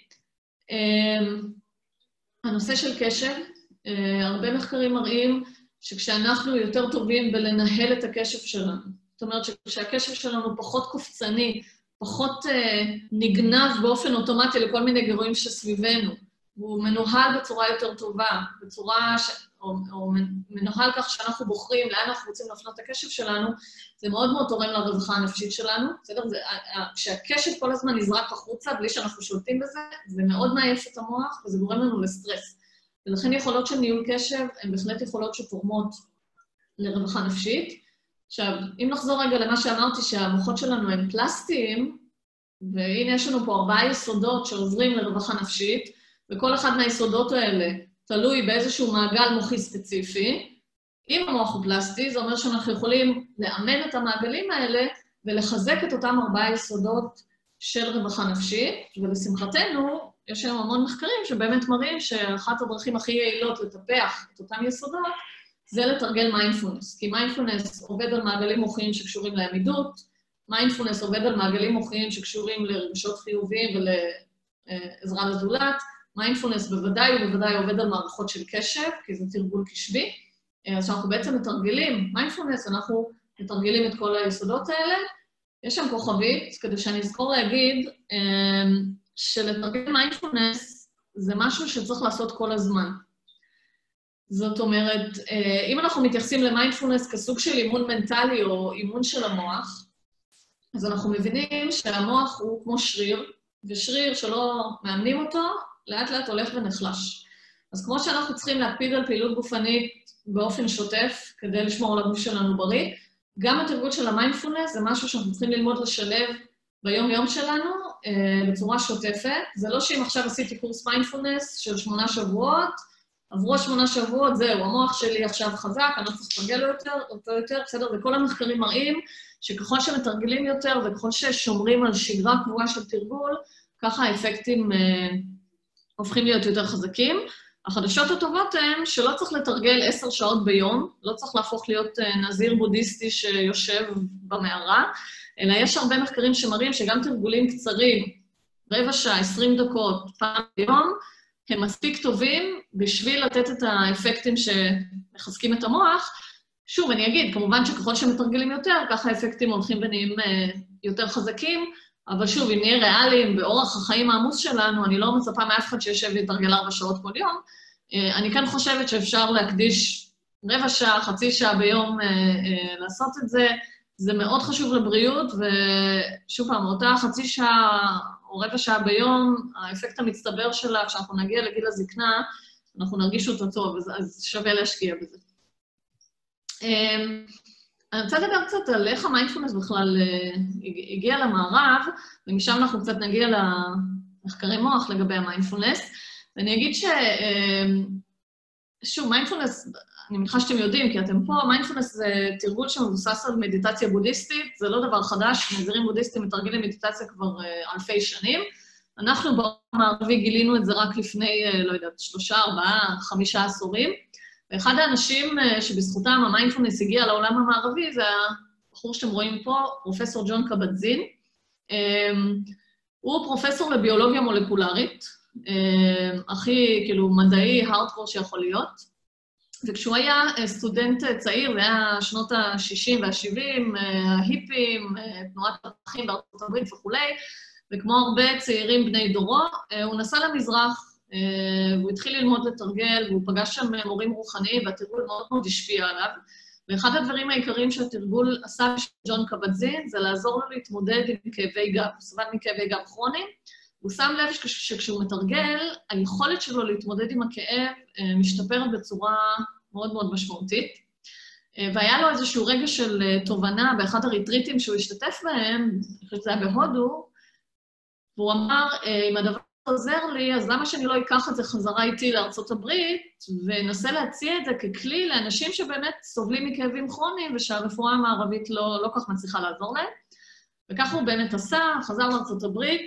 הנושא של קשב, הרבה מחקרים מראים שכשאנחנו יותר טובים בלנהל את הקשב שלנו, זאת אומרת שכשהקשב שלנו פחות קופצני, פחות נגנב באופן אוטומטי לכל מיני גירויים שסביבנו, הוא מנוהל בצורה יותר טובה, בצורה ש... או, או מנוהל כך שאנחנו בוחרים לאן אנחנו רוצים להפנות את הקשב שלנו, זה מאוד מאוד תורם לרווחה הנפשית שלנו. בסדר? זה, כשהקשב כל הזמן נזרק החוצה, בלי שאנחנו שולטים בזה, זה מאוד מעייף את המוח, וזה גורם לנו לסטרס. ולכן יכולות של ניהול קשב, הן בהחלט יכולות שתורמות לרווחה נפשית. עכשיו, אם נחזור רגע למה שאמרתי, שהמוחות שלנו הם פלסטיים, והנה יש לנו פה ארבעה יסודות שעוזרים לרווחה נפשית, וכל אחד מהיסודות האלה תלוי באיזשהו מעגל מוחי ספציפי. אם המוח הוא פלסטי, זה אומר שאנחנו יכולים לאמן את המעגלים האלה ולחזק את אותם ארבעה יסודות של רווחה נפשית, ולשמחתנו, יש היום המון מחקרים שבאמת מראים שאחת הדרכים הכי יעילות לטפח את אותם יסודות, זה לתרגל מיינדפולנס. כי מיינדפולנס עובד על מעגלים מוחיים שקשורים לעמידות, מיינדפולנס עובד על מעגלים מוחיים שקשורים לרגשות חיוביים ולעזרה לזולת, מיינדפולנס בוודאי ובוודאי עובד על מערכות של קשב, כי זה תרגול קשבי. אז אנחנו בעצם מתרגלים מיינדפולנס, אנחנו מתרגלים את כל היסודות האלה. יש שם כוכבית, כדי שאני אזכור להגיד שלתרגל מיינדפולנס זה משהו שצריך לעשות כל הזמן. זאת אומרת, אם אנחנו מתייחסים למיינדפולנס כסוג של אימון מנטלי או אימון של המוח, אז אנחנו מבינים שהמוח הוא כמו שריר, ושריר שלא מאמנים אותו, לאט לאט הולך ונחלש. אז כמו שאנחנו צריכים להקפיד על פעילות גופנית באופן שוטף, כדי לשמור על הגוף שלנו בריא, גם התרגול של המיינדפולנס זה משהו שאנחנו צריכים ללמוד לשלב ביום-יום שלנו, בצורה שוטפת. זה לא שאם עכשיו עשיתי קורס מיינדפולנס של שמונה שבועות, עברו שמונה שבועות, זהו, המוח שלי עכשיו חזק, אני לא צריך לתרגל לו יותר, אותו יותר, בסדר? וכל המחקרים מראים שככל שמתרגלים יותר וככל ששומרים על שגרה קבועה של תרגול, ככה האפקטים אה, הופכים להיות יותר חזקים. החדשות הטובות הן שלא צריך לתרגל עשר שעות ביום, לא צריך להפוך להיות אה, נזיר בודהיסטי שיושב במערה, אלא יש הרבה מחקרים שמראים שגם תרגולים קצרים, רבע שעה, עשרים דקות, פעם ביום, הם מספיק טובים בשביל לתת את האפקטים שמחזקים את המוח. שוב, אני אגיד, כמובן שככל שמתרגלים יותר, ככה האפקטים הולכים ונהיים יותר חזקים, אבל שוב, אם נהיה ריאליים באורח החיים העמוס שלנו, אני לא מצפה מאף אחד שישב ויתרגל ארבע שעות כל יום, אני כאן חושבת שאפשר להקדיש רבע שעה, חצי שעה ביום לעשות את זה, זה מאוד חשוב לבריאות, ושוב פעם, אותה חצי שעה או רבע שעה ביום, האפקט המצטבר שלה, כשאנחנו נגיע לגיל הזקנה, אנחנו נרגיש אותו טוב, אז שווה להשקיע בזה. אני רוצה לדבר קצת על איך המיינדפולנס בכלל הגיע למערב, ומשם אנחנו קצת נגיע למחקרי מוח לגבי המיינדפולנס, ואני אגיד ש... שוב, מיינדפולנס, אני מניחה שאתם יודעים, כי אתם פה, מיינדפולנס זה תרגול שמבוסס על מדיטציה בודהיסטית, זה לא דבר חדש, נזירים בודהיסטים מתרגלים מדיטציה כבר אלפי שנים. אנחנו בעולם הערבי גילינו את זה רק לפני, לא יודעת, שלושה, ארבעה, חמישה עשורים, ואחד האנשים שבזכותם המיינדפולנס הגיע לעולם המערבי, זה הבחור שאתם רואים פה, פרופסור ג'ון קבט-זין. הוא פרופסור לביולוגיה מולקולרית, הכי כאילו מדעי, הארדקור שיכול להיות. וכשהוא היה סטודנט צעיר, זה היה שנות ה-שישים וה-שבעים, ההיפים, תנועת הפרחים בארצות הברית וכולי, וכמו הרבה צעירים בני דורו, הוא נסע למזרח, והוא התחיל ללמוד לתרגל, והוא פגש שם מורים רוחניים, והתרגול מאוד מאוד השפיע עליו. ואחד הדברים העיקריים שהתרגול עשה של ג'ון קבט-זין, זה לעזור לו להתמודד עם כאבי גב, הוא סבל מכאבי גב כרוניים, הוא שם לב שכשהוא מתרגל, היכולת שלו להתמודד עם הכאב משתפרת בצורה מאוד מאוד משמעותית. והיה לו איזשהו רגע של תובנה באחד הריטריטים שהוא השתתף בהם, אני חושבת שזה היה בהודו, והוא אמר, אם הדבר עוזר לי, אז למה שאני לא אקח את זה חזרה איתי לארצות הברית, ונסה להציע את זה ככלי לאנשים שבאמת סובלים מכאבים כרוניים, ושהרפואה המערבית לא, לא כך מצליחה לעזור להם. וכך הוא באמת עשה, חזר לארצות הברית,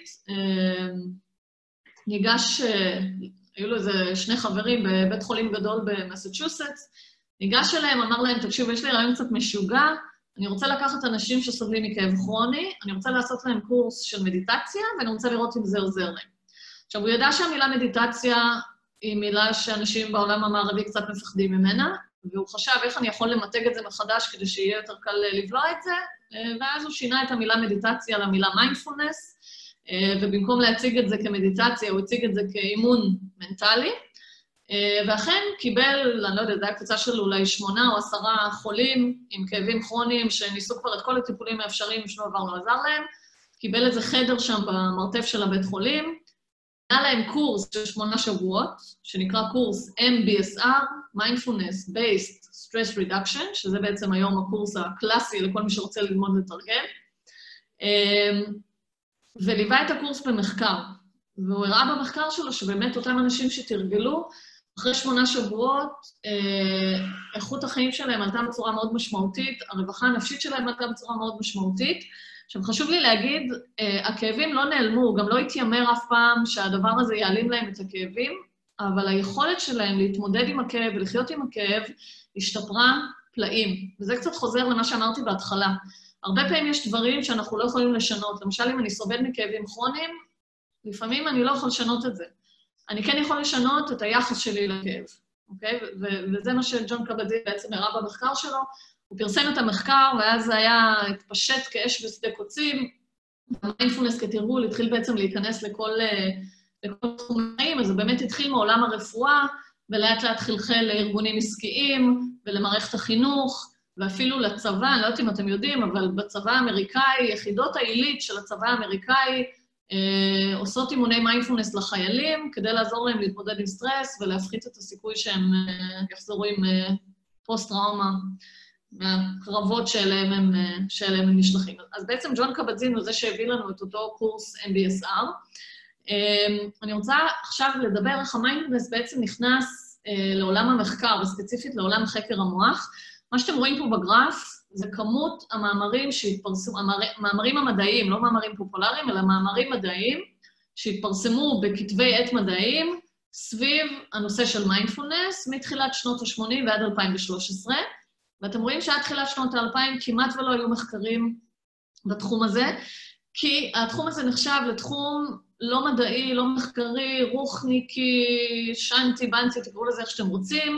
ניגש, היו לו איזה שני חברים בבית חולים גדול במסצ'וסטס, ניגש אליהם, אמר להם, תקשיבו, יש לי רעיון קצת משוגע, אני רוצה לקחת אנשים שסובלים מכאב כרוני, אני רוצה לעשות להם קורס של מדיטציה, ואני רוצה לראות אם זה עוזר להם. עכשיו, הוא ידע שהמילה מדיטציה היא מילה שאנשים בעולם המערבי קצת מפחדים ממנה, והוא חשב איך אני יכול למתג את זה מחדש כדי שיהיה יותר קל לבלוע את זה, ואז הוא שינה את המילה מדיטציה למילה מיינדפולנס, ובמקום להציג את זה כמדיטציה, הוא הציג את זה כאימון מנטלי, ואכן קיבל, אני לא יודעת, זה היה קבוצה של אולי שמונה או עשרה חולים עם כאבים כרוניים שניסו כבר את כל הטיפולים האפשריים, שום דבר לא עזר להם, קיבל איזה חדר שם במרתף של הבית חולים, היה להם קורס של שמונה שבועות, שנקרא קורס אם בי אס אר, Mindfulness Based Stress Reduction, שזה בעצם היום הקורס הקלאסי לכל מי שרוצה ללמוד לתרגל, וליווה את הקורס במחקר, והוא הראה במחקר שלו שבאמת אותם אנשים שתרגלו, אחרי שמונה שבועות, איכות החיים שלהם עלתה בצורה מאוד משמעותית, הרווחה הנפשית שלהם עלתה בצורה מאוד משמעותית. עכשיו, חשוב לי להגיד, הכאבים לא נעלמו, גם לא התיימר אף פעם שהדבר הזה יעלים להם את הכאבים, אבל היכולת שלהם להתמודד עם הכאב ולחיות עם הכאב השתפרה פלאים. וזה קצת חוזר למה שאמרתי בהתחלה. הרבה פעמים יש דברים שאנחנו לא יכולים לשנות. למשל, אם אני סובל מכאבים כרוניים, לפעמים אני לא יכול לשנות את זה. אני כן יכול לשנות את היחס שלי לכאב, אוקיי? וזה מה שג'ון קבט-זין בעצם הראה במחקר שלו. הוא פרסם את המחקר, ואז זה היה התפשט כאש בשדה קוצים. המיינדפולנס כתרגול התחיל בעצם להיכנס לכל, לכל תחומים, אז זה באמת התחיל מעולם הרפואה, ולאט לאט חלחל לארגונים עסקיים, ולמערכת החינוך, ואפילו לצבא, אני לא יודעת אם אתם יודעים, אבל בצבא האמריקאי, יחידות העילית של הצבא האמריקאי, אה, עושות אימוני מיינדפולנס לחיילים, כדי לעזור להם להתמודד עם סטרס, ולהפחית את הסיכוי שהם אה, יחזרו עם אה, פוסט-טראומה, מהקרבות שאליהם הם, שאליהם הם נשלחים. אז בעצם ג'ון קבט-זין הוא זה שהביא לנו את אותו קורס אם בי אס אר. אני רוצה עכשיו לדבר איך המיינדפולנס בעצם נכנס לעולם המחקר, וספציפית לעולם חקר המוח. מה שאתם רואים פה בגרף זה כמות המאמרים שהתפרסמו, המאמרים המדעיים, לא מאמרים פופולריים, אלא מאמרים מדעיים שהתפרסמו בכתבי עת מדעיים סביב הנושא של מיינדפולנס, מתחילת שנות ה-שמונים ועד אלפיים ושלוש עשרה, ואתם רואים שעד תחילת שנות ה-אלפיים כמעט ולא היו מחקרים בתחום הזה, כי התחום הזה נחשב לתחום לא מדעי, לא מחקרי, רוחניקי, שנטי, בנטי, תקראו לזה איך שאתם רוצים,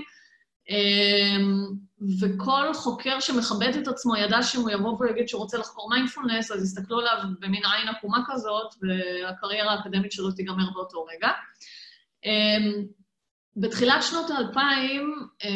וכל חוקר שמכבד את עצמו ידע שאם הוא יבוא ויגיד שהוא רוצה לחקור מיינדפולנס, אז יסתכלו עליו במין עין עקומה כזאת, והקריירה האקדמית שלו תיגמר באותו רגע. בתחילת שנות ה-אלפיים,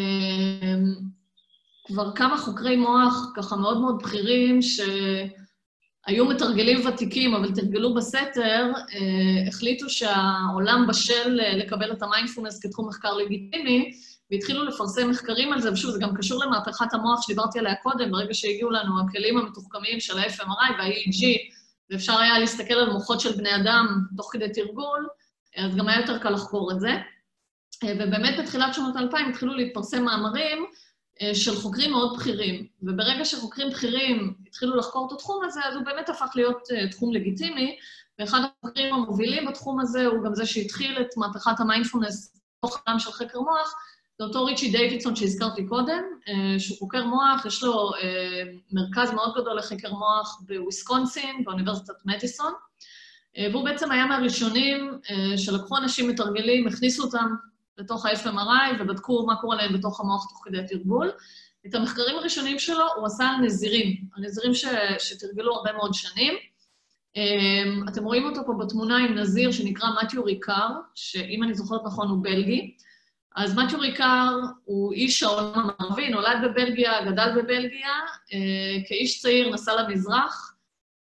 כבר כמה חוקרי מוח ככה מאוד מאוד בכירים, שהיו מתרגלים ותיקים, אבל תרגלו בסתר, החליטו שהעולם בשל לקבל את המיינדפולנס כתחום מחקר לגיטימי, והתחילו לפרסם מחקרים על זה, ושוב, זה גם קשור למהפכת המוח שדיברתי עליה קודם, ברגע שהגיעו לנו הכלים המתוחכמים של ה-אף אם אר איי וה-אי אי ג'י, ואפשר היה להסתכל על מוחות של בני אדם תוך כדי תרגול, אז גם היה יותר קל לחקור את זה. ובאמת בתחילת שנות האלפיים התחילו להתפרסם מאמרים של חוקרים מאוד בכירים, וברגע שחוקרים בכירים התחילו לחקור את התחום הזה, אז הוא באמת הפך להיות תחום לגיטימי, ואחד החוקרים המובילים בתחום הזה הוא גם זה שהתחיל את מהפכת המיינדפולנס תוך עולם של חקר מוח, זה אותו ריצ'י דיווידסון שהזכרתי קודם, שהוא חוקר מוח, יש לו מרכז מאוד גדול לחקר מוח בוויסקונסין, באוניברסיטת מדיסון, והוא בעצם היה מהראשונים שלקחו אנשים מתרגלים, הכניסו אותם לתוך ה-אף אם אר איי ובדקו מה קורה להם בתוך המוח תוך כדי התרגול. את המחקרים הראשונים שלו הוא עשה על נזירים, על נזירים ש... שתרגלו הרבה מאוד שנים. אתם רואים אותו פה בתמונה עם נזיר שנקרא מתיו ריקר, שאם אני זוכרת נכון הוא בלגי. אז מתיו ריקר הוא איש העולם המערבי, נולד בבלגיה, גדל בבלגיה, כאיש צעיר נסע למזרח,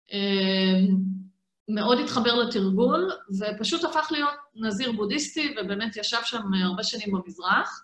מאוד התחבר לתרגול, ופשוט הפך להיות נזיר בודהיסטי, ובאמת ישב שם הרבה שנים במזרח.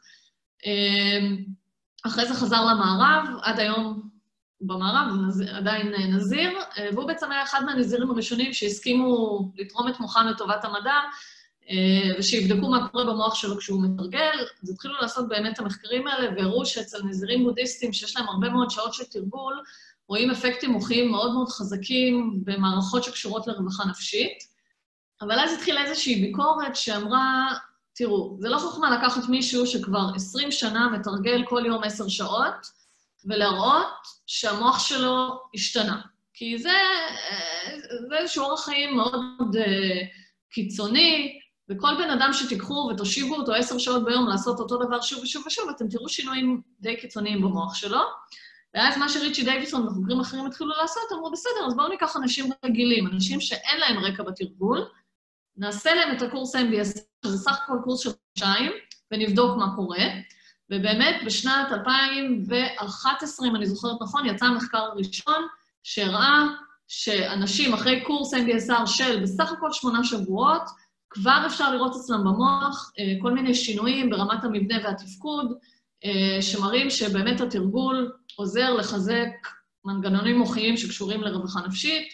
אחרי זה חזר למערב, עד היום במערב, עדיין נזיר, והוא בעצם היה אחד מהנזירים הראשונים שהסכימו לתרום את מוחם לטובת המדע, ושיבדקו מה קורה במוח שלו כשהוא מתרגל. אז התחילו לעשות באמת את המחקרים האלה, והראו שאצל נזירים בודהיסטים שיש להם הרבה מאוד שעות של תרגול, רואים אפקטים מוחיים מאוד מאוד חזקים במערכות שקשורות לרווחה נפשית. אבל אז התחילה איזושהי ביקורת שאמרה, תראו, זה לא חוכמה לקחת מישהו שכבר עשרים שנה מתרגל כל יום עשר שעות, ולהראות שהמוח שלו השתנה. כי זה, זה איזשהו אורח חיים מאוד מאוד קיצוני, וכל בן אדם שתיקחו ותושיבו אותו עשר שעות ביום לעשות אותו דבר שוב ושוב ושוב, אתם תראו שינויים די קיצוניים במוח שלו. ואז מה שריצ'י דייוויסון וחוקרים אחרים התחילו לעשות, אמרו, בסדר, אז בואו ניקח אנשים רגילים, אנשים שאין להם רקע בתרגול, נעשה להם את הקורס אם בי אס, שזה סך הכל קורס של חודשיים, ונבדוק מה קורה. ובאמת, בשנת אלפיים ואחת עשרה, אם אני זוכרת נכון, יצא המחקר הראשון, שהראה שאנשים אחרי קורס אם בי אס אר של בסך הכל שמונה שבועות, כבר אפשר לראות אצלם במוח כל מיני שינויים ברמת המבנה והתפקוד, שמראים שבאמת התרגול עוזר לחזק מנגנונים מוחיים שקשורים לרווחה נפשית,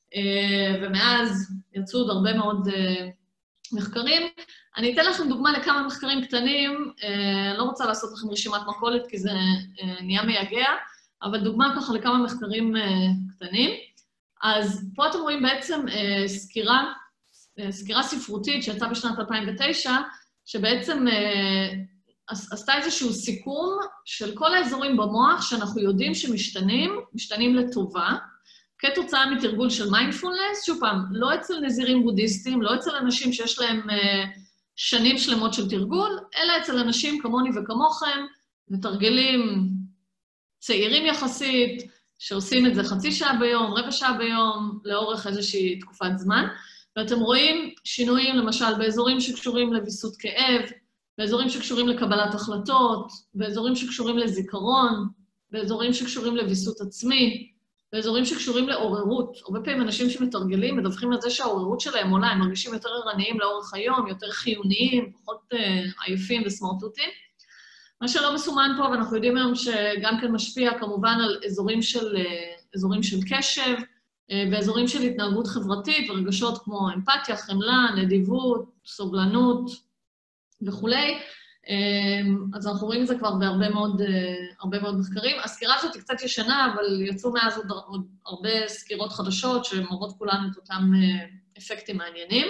ומאז יצאו עוד הרבה מאוד מחקרים. אני אתן לכם דוגמה לכמה מחקרים קטנים, אני לא רוצה לעשות לכם רשימת מכולת כי זה נהיה מייגע, אבל דוגמה ככה לכמה מחקרים קטנים. אז פה אתם רואים בעצם סקירה, סקירה ספרותית שיצאה בשנת אלפיים ותשע, שבעצם עשתה איזשהו סיכום של כל האזורים במוח שאנחנו יודעים שמשתנים, משתנים לטובה, כתוצאה מתרגול של מיינדפולנס, שוב פעם, לא אצל נזירים בודהיסטים, לא אצל אנשים שיש להם שנים שלמות של תרגול, אלא אצל אנשים כמוני וכמוכם, מתרגלים צעירים יחסית, שעושים את זה חצי שעה ביום, רבע שעה ביום, לאורך איזושהי תקופת זמן, ואתם רואים שינויים, למשל, באזורים שקשורים לוויסות כאב, באזורים שקשורים לקבלת החלטות, באזורים שקשורים לזיכרון, באזורים שקשורים לוויסות עצמי, באזורים שקשורים לעוררות. הרבה פעמים אנשים שמתרגלים מדווחים על זה שהעוררות שלהם עולה, הם מרגישים יותר ערניים לאורך היום, יותר חיוניים, פחות uh, עייפים וסמרטוטים. מה שלא מסומן פה, ואנחנו יודעים היום שגם כן משפיע כמובן על אזורים של, אזורים של קשב, באזורים של התנהגות חברתית ורגשות כמו אמפתיה, חמלה, נדיבות, סובלנות וכולי. אז אנחנו רואים את זה כבר בהרבה מאוד, הרבה מאוד מחקרים. הסקירה הזאת היא קצת ישנה, אבל יצאו מאז עוד, עוד הרבה סקירות חדשות שמראות כולנו את אותם אפקטים מעניינים.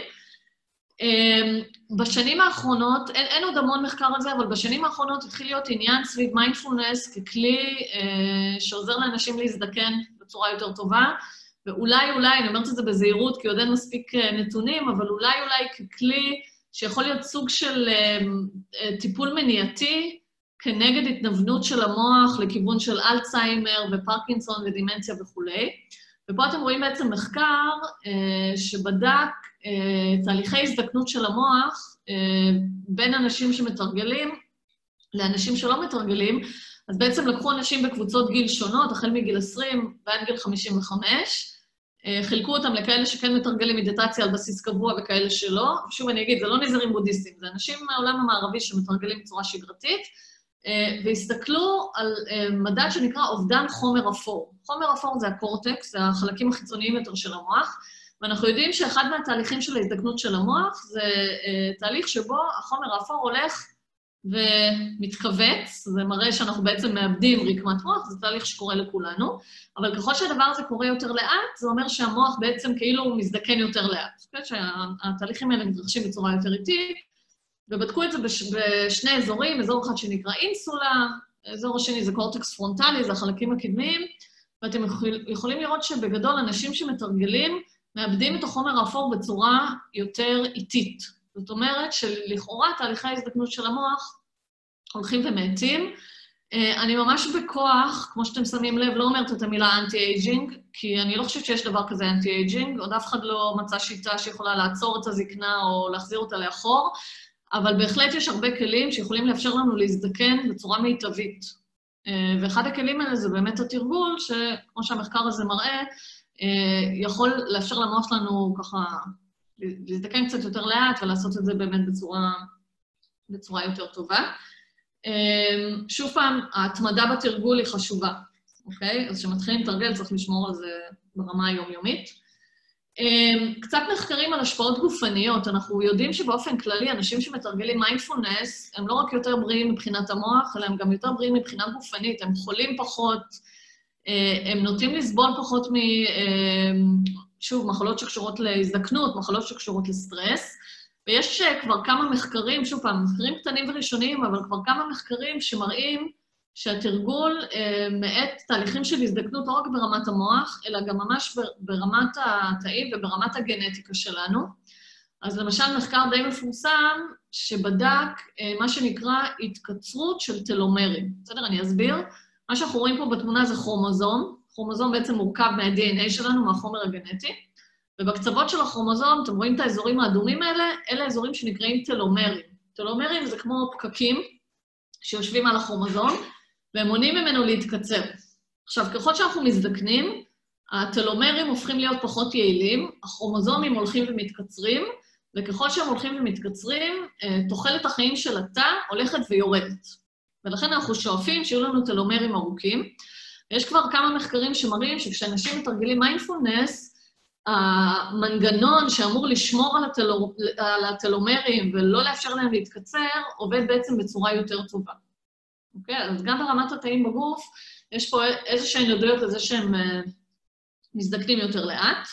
בשנים האחרונות, אין, אין עוד המון מחקר על זה, אבל בשנים האחרונות התחיל להיות עניין סביב מיינדפולנס ככלי שעוזר לאנשים להזדקן בצורה יותר טובה, ואולי, אולי, אני אומרת את זה בזהירות, כי עוד אין מספיק נתונים, אבל אולי, אולי ככלי שיכול להיות סוג של טיפול מניעתי, כנגד התנוונות של המוח לכיוון של אלצהיימר ופרקינסון ודימנציה וכולי. ופה אתם רואים בעצם מחקר שבדק תהליכי הזדקנות של המוח בין אנשים שמתרגלים לאנשים שלא מתרגלים, אז בעצם לקחו אנשים בקבוצות גיל שונות, החל מגיל עשרים ועד גיל חמישים וחמש, חילקו אותם לכאלה שכן מתרגלים מדיטציה על בסיס קבוע וכאלה שלא. שוב אני אגיד, זה לא נזירים בודהיסטים, זה אנשים מהעולם המערבי שמתרגלים בצורה שגרתית, והסתכלו על מדד שנקרא אובדן חומר אפור. חומר אפור זה הקורטקס, זה החלקים החיצוניים יותר של המוח, ואנחנו יודעים שאחד מהתהליכים של ההזדקנות של המוח זה תהליך שבו החומר האפור הולך ומתכווץ, זה מראה שאנחנו בעצם מאבדים רקמת מוח, זה תהליך שקורה לכולנו, אבל ככל שהדבר הזה קורה יותר לאט, זה אומר שהמוח בעצם כאילו הוא מזדקן יותר לאט. שהתהליכים האלה מתרחשים בצורה יותר איטית, ובדקו את זה בש... בשני אזורים, אזור אחד שנקרא אינסולה, אזור השני זה קורטקס פרונטלי, זה החלקים הקדמיים, ואתם יכול... יכולים לראות שבגדול אנשים שמתרגלים מאבדים את החומר האפור בצורה יותר איטית. זאת אומרת שלכאורה תהליכי ההזדקנות של המוח הולכים ומעטים. אני ממש בכוח, כמו שאתם שמים לב, לא אומרת את המילה אנטי-אייג'ינג, כי אני לא חושבת שיש דבר כזה אנטי-אייג'ינג, עוד אף אחד לא מצא שיטה שיכולה לעצור את הזקנה או להחזיר אותה לאחור, אבל בהחלט יש הרבה כלים שיכולים לאפשר לנו להזדקן בצורה מיטבית. ואחד הכלים האלה זה באמת התרגול, שכמו שהמחקר הזה מראה, יכול לאפשר למוח שלנו ככה להזדקן קצת יותר לאט ולעשות את זה באמת בצורה, בצורה יותר טובה. שוב פעם, ההתמדה בתרגול היא חשובה, אוקיי? אז כשמתחילים לתרגל צריך לשמור על זה ברמה היומיומית. קצת מחקרים על השפעות גופניות. אנחנו יודעים שבאופן כללי, אנשים שמתרגלים מיינדפולנס, הם לא רק יותר בריאים מבחינת המוח, אלא הם גם יותר בריאים מבחינה גופנית. הם חולים פחות, הם נוטים לסבול פחות מ... שוב, מחלות שקשורות להזדקנות, מחלות שקשורות לסטרס, ויש כבר כמה מחקרים, שוב פעם, מחקרים קטנים וראשוניים, אבל כבר כמה מחקרים שמראים שהתרגול מעט תהליכים של הזדקנות לא רק ברמת המוח, אלא גם ממש ברמת התאים וברמת הגנטיקה שלנו. אז למשל מחקר די מפורסם שבדק מה שנקרא התקצרות של טלומרים. בסדר, אני אסביר. מה שאנחנו רואים פה בתמונה זה כרומוזום. כרומוזום בעצם מורכב מה-די אן איי שלנו, מהחומר הגנטי. ובקצוות של הכרומוזום, אתם רואים את האזורים האדומים האלה, אלה האזורים שנקראים טלומרים. טלומרים זה כמו פקקים שיושבים על הכרומוזום, והם מונעים ממנו להתקצר. עכשיו, ככל שאנחנו מזדקנים, הטלומרים הופכים להיות פחות יעילים, הכרומוזומים הולכים ומתקצרים, וככל שהם הולכים ומתקצרים, תוחלת החיים של התא הולכת ויורדת. ולכן אנחנו שואפים שיהיו לנו טלומרים ארוכים. יש כבר כמה מחקרים שמראים שכשאנשים מתרגלים מיינדפולנס, המנגנון שאמור לשמור על, הטלו, על הטלומרים ולא לאפשר להם להתקצר, עובד בעצם בצורה יותר טובה. אוקיי? אז גם ברמת התאים בגוף, יש פה איזשהן עדויות לזה שהם מזדקנים יותר לאט.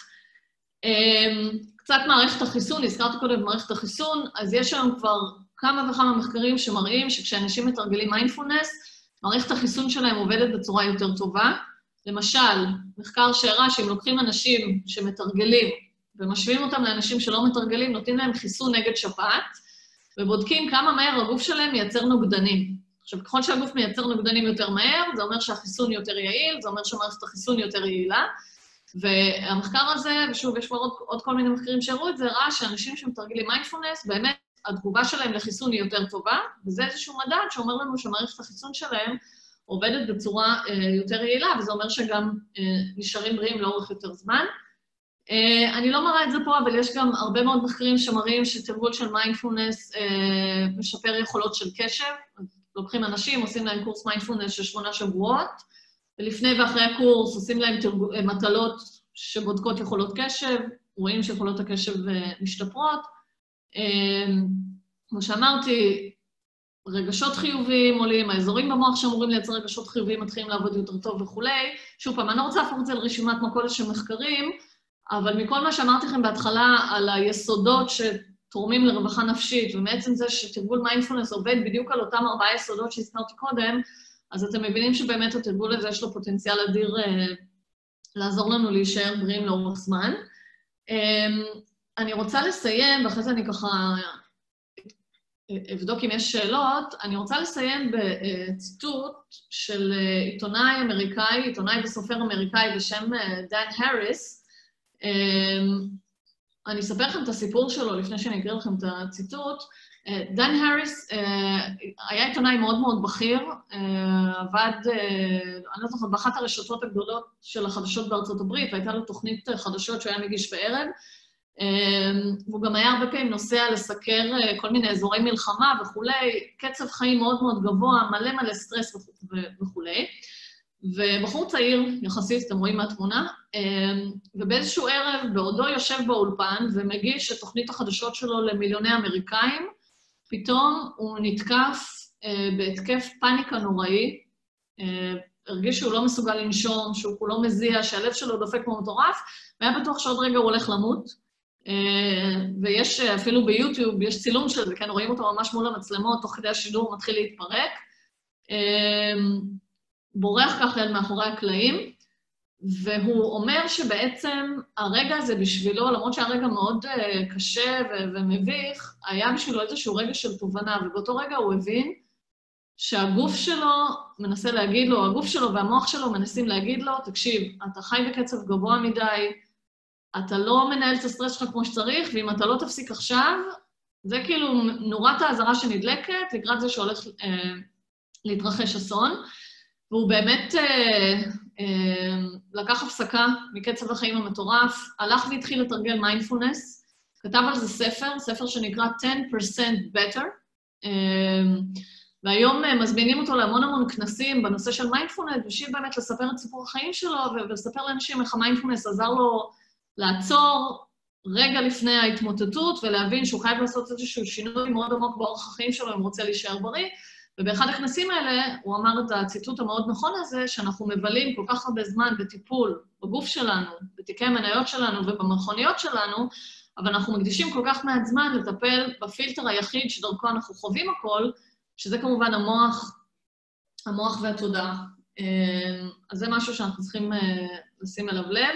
קצת מערכת החיסון, הזכרתי קודם מערכת החיסון, אז יש היום כבר כמה וכמה מחקרים שמראים שכשאנשים מתרגלים מיינדפולנס, מערכת החיסון שלהם עובדת בצורה יותר טובה. למשל, מחקר שהראה שאם לוקחים אנשים שמתרגלים ומשווים אותם לאנשים שלא מתרגלים, נותנים להם חיסון נגד שפעת, ובודקים כמה מהר הגוף שלהם מייצר נוגדנים. עכשיו, ככל שהגוף מייצר נוגדנים יותר מהר, זה אומר שהחיסון יותר יעיל, זה אומר שמערכת החיסון יותר יעילה, והמחקר הזה, ושוב, יש כבר עוד, עוד כל מיני מחקרים שהראו את זה, ראה שאנשים שמתרגלים מיינדפולנס, באמת התגובה שלהם לחיסון היא יותר טובה, וזה איזשהו מדד שאומר לנו שמערכת החיסון שלהם עובדת בצורה יותר יעילה, וזה אומר שגם נשארים בריאים לאורך יותר זמן. אני לא מראה את זה פה, אבל יש גם הרבה מאוד מחקרים שמראים שתרגול של מיינדפולנס משפר יכולות של קשב. לוקחים אנשים, עושים להם קורס מיינדפולנס של שמונה שבועות, ולפני ואחרי הקורס עושים להם מטלות שבודקות יכולות קשב, רואים שיכולות הקשב משתפרות. כמו שאמרתי, רגשות חיוביים עולים, האזורים במוח שאמורים לייצר רגשות חיוביים מתחילים לעבוד יותר טוב וכולי. שוב פעם, אני לא רוצה להפוך את זה לרשימת מכולת של מחקרים, אבל מכל מה שאמרתי לכם בהתחלה על היסודות שתורמים לרווחה נפשית, ומעצם זה שתרגול מיינדפולנס עובד בדיוק על אותם ארבעה יסודות שהזכרתי קודם, אז אתם מבינים שבאמת התרגול הזה יש לו פוטנציאל אדיר אה, לעזור לנו להישאר בריאים לאורך זמן. אה, אני רוצה לסיים, ואחרי זה אני ככה אבדוק אם יש שאלות, אני רוצה לסיים בציטוט של עיתונאי אמריקאי, עיתונאי וסופר אמריקאי בשם דן הריס. אני אספר לכם את הסיפור שלו לפני שאני אקריא לכם את הציטוט. דן הריס היה עיתונאי מאוד מאוד בכיר, עבד, אני לא זוכרת, באחת הרשתות הגדולות של החדשות בארצות הברית, והייתה לו תוכנית חדשות שהוא היה מגיש בערב, והוא גם היה הרבה פעמים נוסע לסקר כל מיני אזורי מלחמה וכולי, קצב חיים מאוד מאוד גבוה, מלא מלא סטרס וכולי. ובחור צעיר, יחסית, אתם רואים מהתמונה, ובאיזשהו ערב, בעודו יושב באולפן ומגיש את תוכנית החדשות שלו למיליוני אמריקאים, פתאום הוא נתקף בהתקף פאניקה נוראי, הרגיש שהוא לא מסוגל לנשום, שהוא כולו מזיע, שהלב שלו דופק כמו מטורף, והיה בטוח שעוד רגע הוא הולך למות. ויש אפילו ביוטיוב, יש צילום של זה, כן, רואים אותו ממש מול המצלמות, תוך כדי השידור מתחיל להתפרק. בורח ככה אל מאחורי הקלעים, והוא אומר שבעצם הרגע הזה בשבילו, למרות שהרגע מאוד קשה ומביך, היה בשבילו איזשהו רגע של תובנה, ובאותו רגע הוא הבין שהגוף שלו מנסה להגיד לו, הגוף שלו והמוח שלו מנסים להגיד לו, תקשיב, אתה חי בקצב גבוה מדי, אתה לא מנהל את הסטרס שלך כמו שצריך, ואם אתה לא תפסיק עכשיו, זה כאילו נורת האזהרה שנדלקת, לקראת זה שהולך אה, להתרחש אסון, והוא באמת אה, אה, לקח הפסקה מקצב החיים המטורף, הלך והתחיל לתרגל מיינדפולנס, כתב על זה ספר, ספר שנקרא ten percent better, אה, והיום מזמינים אותו להמון המון כנסים בנושא של מיינדפולנס, בשביל באמת לספר את סיפור החיים שלו, ולספר לאנשים איך המיינדפולנס עזר לו לעצור רגע לפני ההתמוטטות, ולהבין שהוא חייב לעשות איזשהו שינוי מאוד עמוק באורח החיים שלו, אם הוא רוצה להישאר בריא. ובאחד הכנסים האלה, הוא אמר את הציטוט המאוד נכון הזה, שאנחנו מבלים כל כך הרבה זמן בטיפול בגוף שלנו, בתיקי המניות שלנו ובמכוניות שלנו, אבל אנחנו מקדישים כל כך מעט זמן לטפל בפילטר היחיד שדרכו אנחנו חווים הכל, שזה כמובן המוח, המוח והתודעה. אז זה משהו שאנחנו צריכים לשים אליו לב.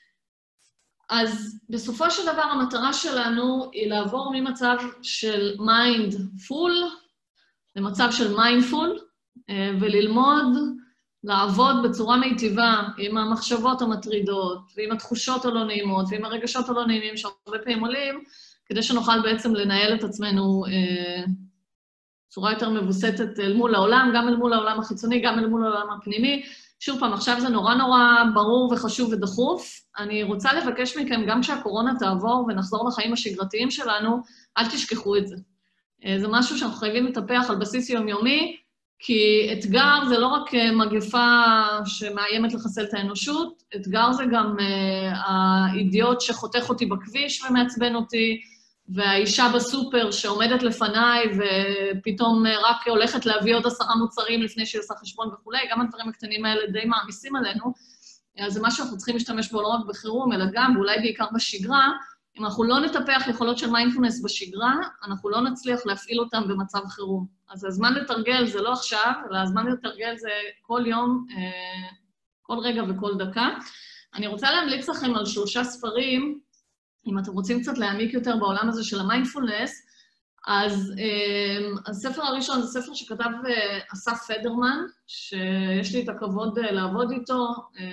אז בסופו של דבר המטרה שלנו היא לעבור ממצב של מיינד פול למצב של מיינדפול, וללמוד לעבוד בצורה מיטיבה עם המחשבות המטרידות, ועם התחושות הלא נעימות, ועם הרגשות הלא נעימים שהרבה פעמים עולים, כדי שנוכל בעצם לנהל את עצמנו בצורה יותר מבוסתת אל מול העולם, גם אל מול העולם החיצוני, גם אל מול העולם הפנימי. שוב פעם, עכשיו זה נורא נורא ברור וחשוב ודחוף. אני רוצה לבקש מכם, גם כשהקורונה תעבור ונחזור לחיים השגרתיים שלנו, אל תשכחו את זה. זה משהו שאנחנו חייבים לטפח על בסיס יומיומי, כי אתגר זה לא רק מגפה שמאיימת לחסל את האנושות, אתגר זה גם האידיוט שחותך אותי בכביש ומעצבן אותי, והאישה בסופר שעומדת לפניי ופתאום רק הולכת להביא עוד עשרה מוצרים לפני שהיא עושה חשבון וכולי, גם הדברים הקטנים האלה די מעמיסים עלינו, אז זה משהו שאנחנו צריכים להשתמש בו לא רק בחירום, אלא גם, ואולי בעיקר בשגרה. אם אנחנו לא נטפח יכולות של מיינדפולנס בשגרה, אנחנו לא נצליח להפעיל אותם במצב חירום. אז הזמן לתרגל זה לא עכשיו, אלא הזמן לתרגל זה כל יום, כל רגע וכל דקה. אני רוצה להמליץ לכם על שלושה ספרים, אם אתם רוצים קצת להעמיק יותר בעולם הזה של המיינדפולנס, אז הספר הראשון זה ספר שכתב אסף פדרמן, שיש לי את הכבוד לעבוד איתו,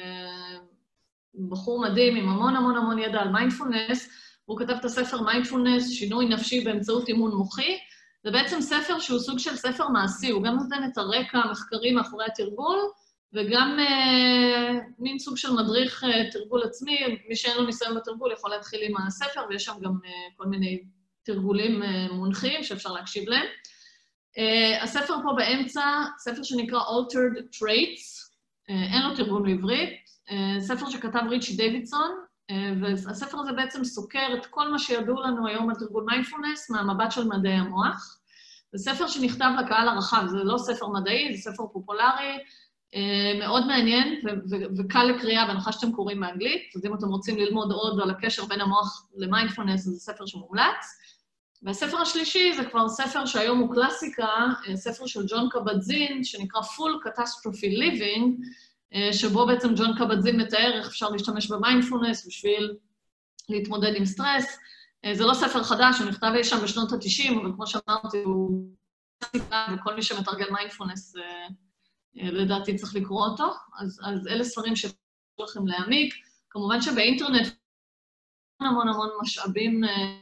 בחור מדהים עם המון המון המון ידע על מיינדפולנס, הוא כתב את הספר מיינדפולנס, שינוי נפשי באמצעות אימון מוחי, זה בעצם ספר שהוא סוג של ספר מעשי, הוא גם נותן את הרקע המחקרי מאחורי התרגול, וגם אה, מין סוג של מדריך אה, תרגול עצמי, מי שאין לו ניסיון בתרגול יכול להתחיל עם הספר, ויש שם גם אה, כל מיני תרגולים אה, מונחים שאפשר להקשיב להם. אה, הספר פה באמצע, ספר שנקרא Altered Traits, אה, אין לו תרגול בעברית, אה, ספר שכתב ריצ'י דיווידסון, אה, והספר הזה בעצם סוקר את כל מה שידעו לנו היום על תרגול מיינדפולנס מהמבט של מדעי המוח. זה ספר שנכתב לקהל הרחב, זה לא ספר מדעי, זה ספר פופולרי, מאוד מעניין וקל לקריאה, בהנחה שאתם קוראים באנגלית, אז אם אתם רוצים ללמוד עוד על הקשר בין המוח למיינדפולנס, זה ספר שמומלץ. והספר השלישי זה כבר ספר שהיום הוא קלאסיקה, ספר של ג'ון קבט-זין, שנקרא Full Catastrophe Living, שבו בעצם ג'ון קבט-זין מתאר איך אפשר להשתמש במיינדפולנס בשביל להתמודד עם סטרס. זה לא ספר חדש, הוא נכתב אי שם בשנות ה-תשעים, אבל כמו שאמרתי, הוא קלאסיקה, וכל מי שמתרגל מיינדפולנס לדעתי צריך לקרוא אותו, אז, אז אלה ספרים שאפשר לכם להעמיק. כמובן שבאינטרנט המון המון משאבים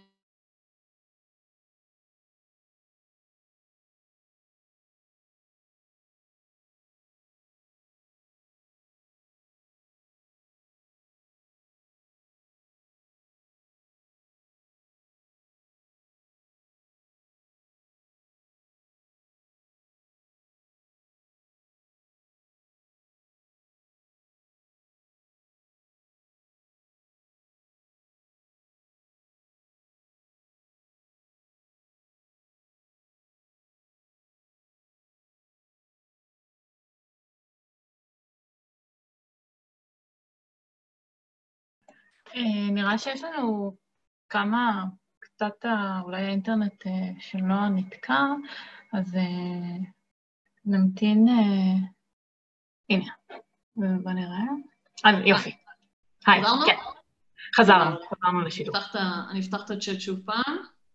נראה שיש לנו כמה, קצת אולי האינטרנט של נועה נתקע, אז נמתין, הנה, בוא נראה. אז יופי. היי, חזרנו? כן. חזרנו, חזרנו לשידור. אני אפתח את הצ'אט שוב פעם.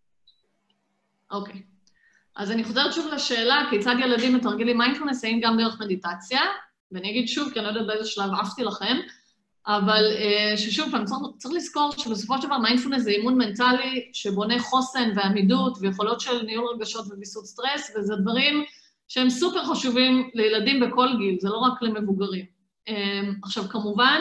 אוקיי. אז אני חוזרת שוב לשאלה, כיצד ילדים מתרגלים מיינדפולנס, האם גם דרך מדיטציה? ואני אגיד שוב, כי אני לא יודעת באיזה שלב עפתי לכם, אבל ששוב פעם, צריך, צריך לזכור שבסופו של דבר מיינדפולנס זה אימון מנטלי שבונה חוסן ועמידות ויכולות של ניהול רגשות וביסות סטרס, וזה דברים שהם סופר חשובים לילדים בכל גיל, זה לא רק למבוגרים. עכשיו, כמובן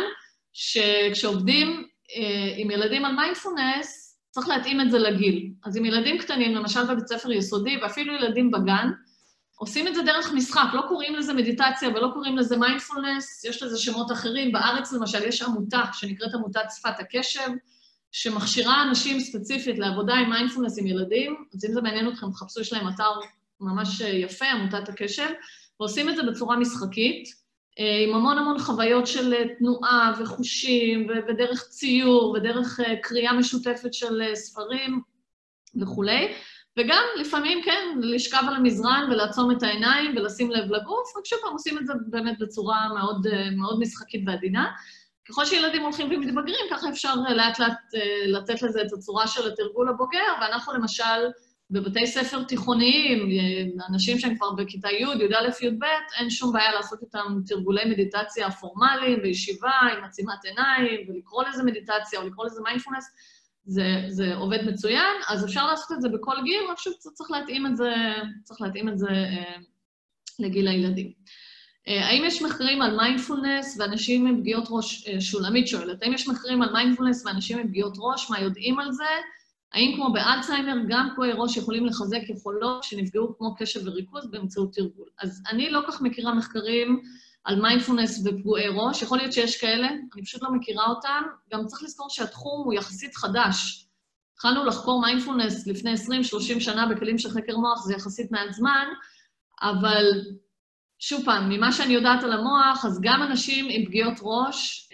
שכשעובדים עם ילדים על מיינדפולנס, צריך להתאים את זה לגיל. אז עם ילדים קטנים, למשל בבית ספר יסודי, ואפילו ילדים בגן, עושים את זה דרך משחק, לא קוראים לזה מדיטציה ולא קוראים לזה מיינדפולנס, יש לזה שמות אחרים. בארץ למשל יש עמותה שנקראת עמותת שפת הקשב, שמכשירה אנשים ספציפית לעבודה עם מיינדפולנס עם ילדים, אז אם זה מעניין אתכם, תחפשו, יש להם אתר ממש יפה, עמותת הקשב, ועושים את זה בצורה משחקית, עם המון המון חוויות של תנועה וחושים, ודרך ציור, ודרך קריאה משותפת של ספרים וכולי, וגם לפעמים, כן, לשכב על המזרן ולעצום את העיניים ולשים לב לגוף, רק שוב פעם עושים את זה באמת בצורה מאוד, מאוד משחקית ועדינה. ככל שילדים הולכים ומתבגרים, ככה אפשר לאט לאט לתת לזה את הצורה של התרגול הבוגר, ואנחנו למשל בבתי ספר תיכוניים, אנשים שהם כבר בכיתה י', י"א, י"ב, אין שום בעיה לעשות איתם תרגולי מדיטציה פורמליים, בישיבה, עם עצימת עיניים, ולקרוא לזה מדיטציה או לקרוא לזה מיינדפולנס, זה, זה עובד מצוין, אז אפשר לעשות את זה בכל גיל, רק שצריך להתאים את זה, צריך להתאים את זה אה, לגיל הילדים. אה, האם יש מחקרים על מיינדפולנס ואנשים עם פגיעות ראש, אה, שולמית שואלת, האם יש מחקרים על מיינדפולנס ואנשים עם פגיעות ראש, מה יודעים על זה? האם כמו באלצהיימר, גם פגועי ראש יכולים לחזק יכולות שנפגעו כמו קשב וריכוז באמצעות תרגול? אז אני לא כך מכירה מחקרים על מיינדפולנס ופגועי ראש, יכול להיות שיש כאלה, אני פשוט לא מכירה אותם, גם צריך לזכור שהתחום הוא יחסית חדש. התחלנו לחקור מיינדפולנס לפני עשרים שלושים שנה בכלים של חקר מוח, זה יחסית מעט זמן, אבל שוב פעם, ממה שאני יודעת על המוח, אז גם אנשים עם פגיעות ראש,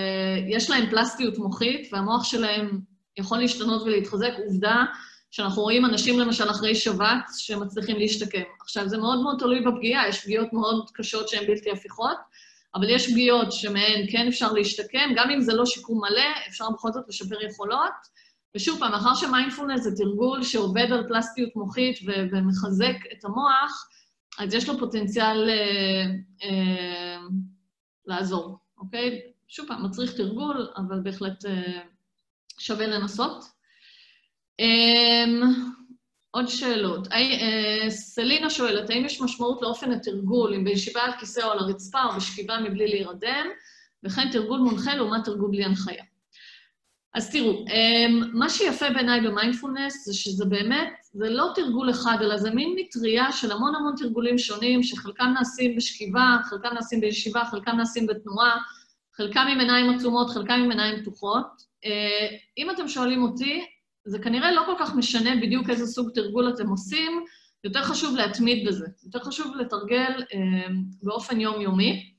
יש להם פלסטיות מוחית, והמוח שלהם יכול להשתנות ולהתחזק. עובדה שאנחנו רואים אנשים למשל אחרי שבת שמצליחים להשתקם. עכשיו, זה מאוד מאוד תלוי בפגיעה, יש פגיעות מאוד קשות שהן בלתי הפיכות, אבל יש פגיעות שמהן כן אפשר להשתקם, גם אם זה לא שיקום מלא, אפשר בכל זאת לשפר יכולות. ושוב פעם, מאחר שמיינדפולנס זה תרגול שעובד על פלסטיות מוחית ו- ומחזק את המוח, אז יש לו פוטנציאל אה, אה, לעזור, אוקיי? שוב פעם, מצריך תרגול, אבל בהחלט אה, שווה לנסות. אה, עוד שאלות. אה, סלינה שואלת, האם יש משמעות לאופן התרגול, אם בישיבה על כיסא או על הרצפה או בשכיבה מבלי להירדם, וכן תרגול מונחה לעומת תרגול בלי הנחיה? אז תראו, מה שיפה בעיניי במיינדפולנס זה שזה באמת, זה לא תרגול אחד, אלא זה מין מטריה של המון המון תרגולים שונים, שחלקם נעשים בשכיבה, חלקם נעשים בישיבה, חלקם נעשים בתנועה, חלקם עם עיניים עצומות, חלקם עם עיניים פתוחות. אם אתם שואלים אותי, זה כנראה לא כל כך משנה בדיוק איזה סוג תרגול אתם עושים, יותר חשוב להתמיד בזה, יותר חשוב לתרגל באופן יומיומי.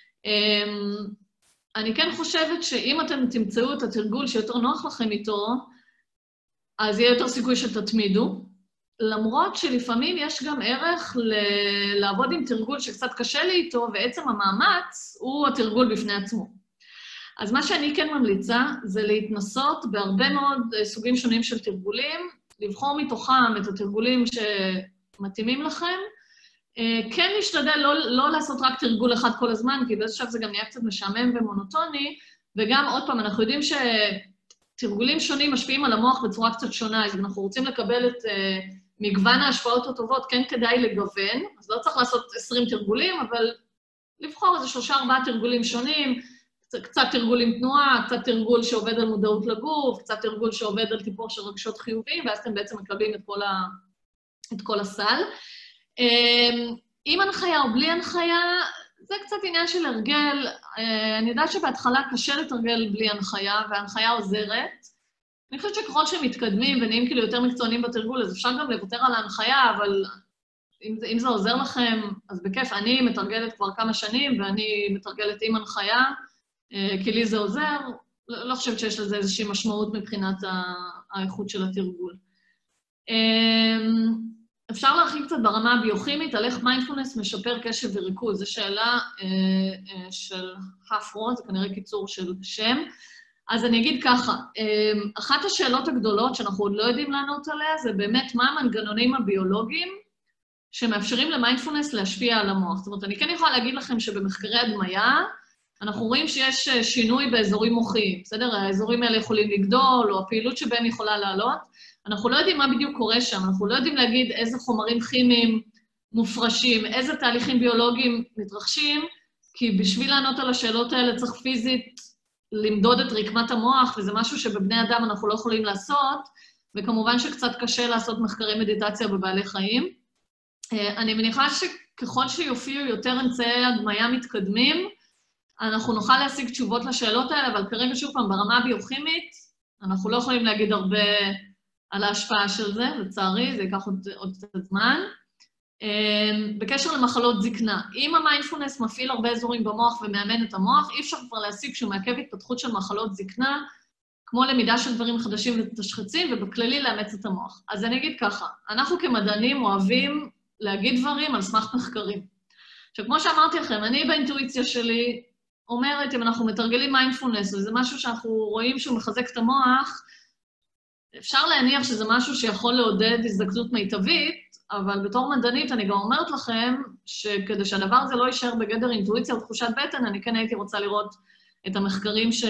אני כן חושבת שאם אתם תמצאו את התרגול שיותר נוח לכם איתו, אז יהיה יותר סיכוי שתתמידו, למרות שלפעמים יש גם ערך ל- לעבוד עם תרגול שקצת קשה לי איתו, ועצם המאמץ הוא התרגול בפני עצמו. אז מה שאני כן ממליצה זה להתנסות בהרבה מאוד סוגים שונים של תרגולים, לבחור מתוכם את התרגולים שמתאימים לכם, כן להשתדל לא, לא לעשות רק תרגול אחד כל הזמן, כי באיזה שב זה גם נהיה קצת משעמם ומונוטוני, וגם עוד פעם, אנחנו יודעים שתרגולים שונים משפיעים על המוח בצורה קצת שונה, אז אנחנו רוצים לקבל את uh, מגוון ההשפעות הטובות, כן כדאי לגוון, אז לא צריך לעשות עשרים תרגולים, אבל לבחור איזה שלושה ארבעה תרגולים שונים, קצת, קצת תרגול עם תנועה, קצת תרגול שעובד על מודעות לגוף, קצת תרגול שעובד על טיפוח של רגשות חיוביים, ואז אתם בעצם מקבלים את כל, ה, את כל הסל. עם הנחיה או בלי הנחיה, זה קצת עניין של הרגל. אני יודעת שבהתחלה קשה לתרגל בלי הנחיה, וההנחיה עוזרת. אני חושבת שככל שמתקדמים ונהיים כאילו יותר מקצוענים בתרגול, אז אפשר גם לוותר על ההנחיה, אבל אם זה, אם זה עוזר לכם, אז בכיף. אני מתרגלת כבר כמה שנים, ואני מתרגלת עם הנחיה, כי לי זה עוזר. לא חושבת שיש לזה איזושהי משמעות מבחינת האיכות של התרגול. אפשר להרחיב קצת ברמה הביוכימית על איך מיינדפולנס משפר קשב וריכוז. זו שאלה אה, אה, של הפרו, זה כנראה קיצור של שם. אז אני אגיד ככה, אה, אחת השאלות הגדולות שאנחנו עוד לא יודעים לענות עליה, זה באמת מה המנגנונים הביולוגיים שמאפשרים למיינדפולנס להשפיע על המוח. זאת אומרת, אני כן יכולה להגיד לכם שבמחקרי הדמיה, אנחנו רואים שיש שינוי באזורים מוחיים, בסדר? האזורים האלה יכולים לגדול, או הפעילות שבהם יכולה לעלות. אנחנו לא יודעים מה בדיוק קורה שם, אנחנו לא יודעים להגיד איזה חומרים כימיים מופרשים, איזה תהליכים ביולוגיים מתרחשים, כי בשביל לענות על השאלות האלה צריך פיזית למדוד את רקמת המוח, וזה משהו שבבני אדם אנחנו לא יכולים לעשות, וכמובן שקצת קשה לעשות מחקרי מדיטציה בבעלי חיים. אני מניחה שככל שיופיעו יותר אמצעי הדמיה מתקדמים, אנחנו נוכל להשיג תשובות לשאלות האלה, אבל כרגע שוב פעם, ברמה הביוכימית, אנחנו לא יכולים להגיד הרבה על ההשפעה של זה, לצערי, זה ייקח עוד, עוד קצת זמן. בקשר למחלות זקנה, אם המיינדפולנס מפעיל הרבה אזורים במוח ומאמן את המוח, אי אפשר כבר להשיג שהוא מעכב התפתחות של מחלות זקנה, כמו למידה של דברים חדשים ותשחצים, ובכללי לאמץ את המוח. אז אני אגיד ככה, אנחנו כמדענים אוהבים להגיד דברים על סמך מחקרים. שכמו שאמרתי לכם, אני באינטואיציה שלי אומרת, אם אנחנו מתרגלים מיינדפולנס, וזה משהו שאנחנו רואים שהוא מחזק את המוח, אפשר להניח שזה משהו שיכול לעודד הזדקנות מיטבית, אבל בתור מדענית אני גם אומרת לכם, שכדי שהדבר הזה לא יישאר בגדר אינטואיציה או תחושת בטן, אני כן הייתי רוצה לראות את המחקרים ש...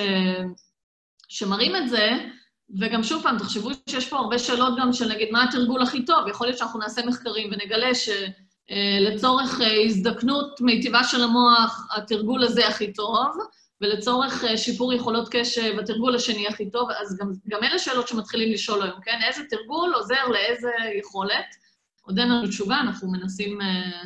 שמראים את זה, וגם שוב פעם, תחשבו שיש פה הרבה שאלות גם של נגיד, מה התרגול הכי טוב? יכול להיות שאנחנו נעשה מחקרים ונגלה שלצורך הזדקנות מיטיבה של המוח, התרגול הזה הכי טוב, ולצורך שיפור יכולות קשב, התרגול השני הכי טוב, אז גם, גם אלה שאלות שמתחילים לשאול היום, כן? איזה תרגול עוזר לאיזה יכולת? עוד אין לנו תשובה, אנחנו מנסים,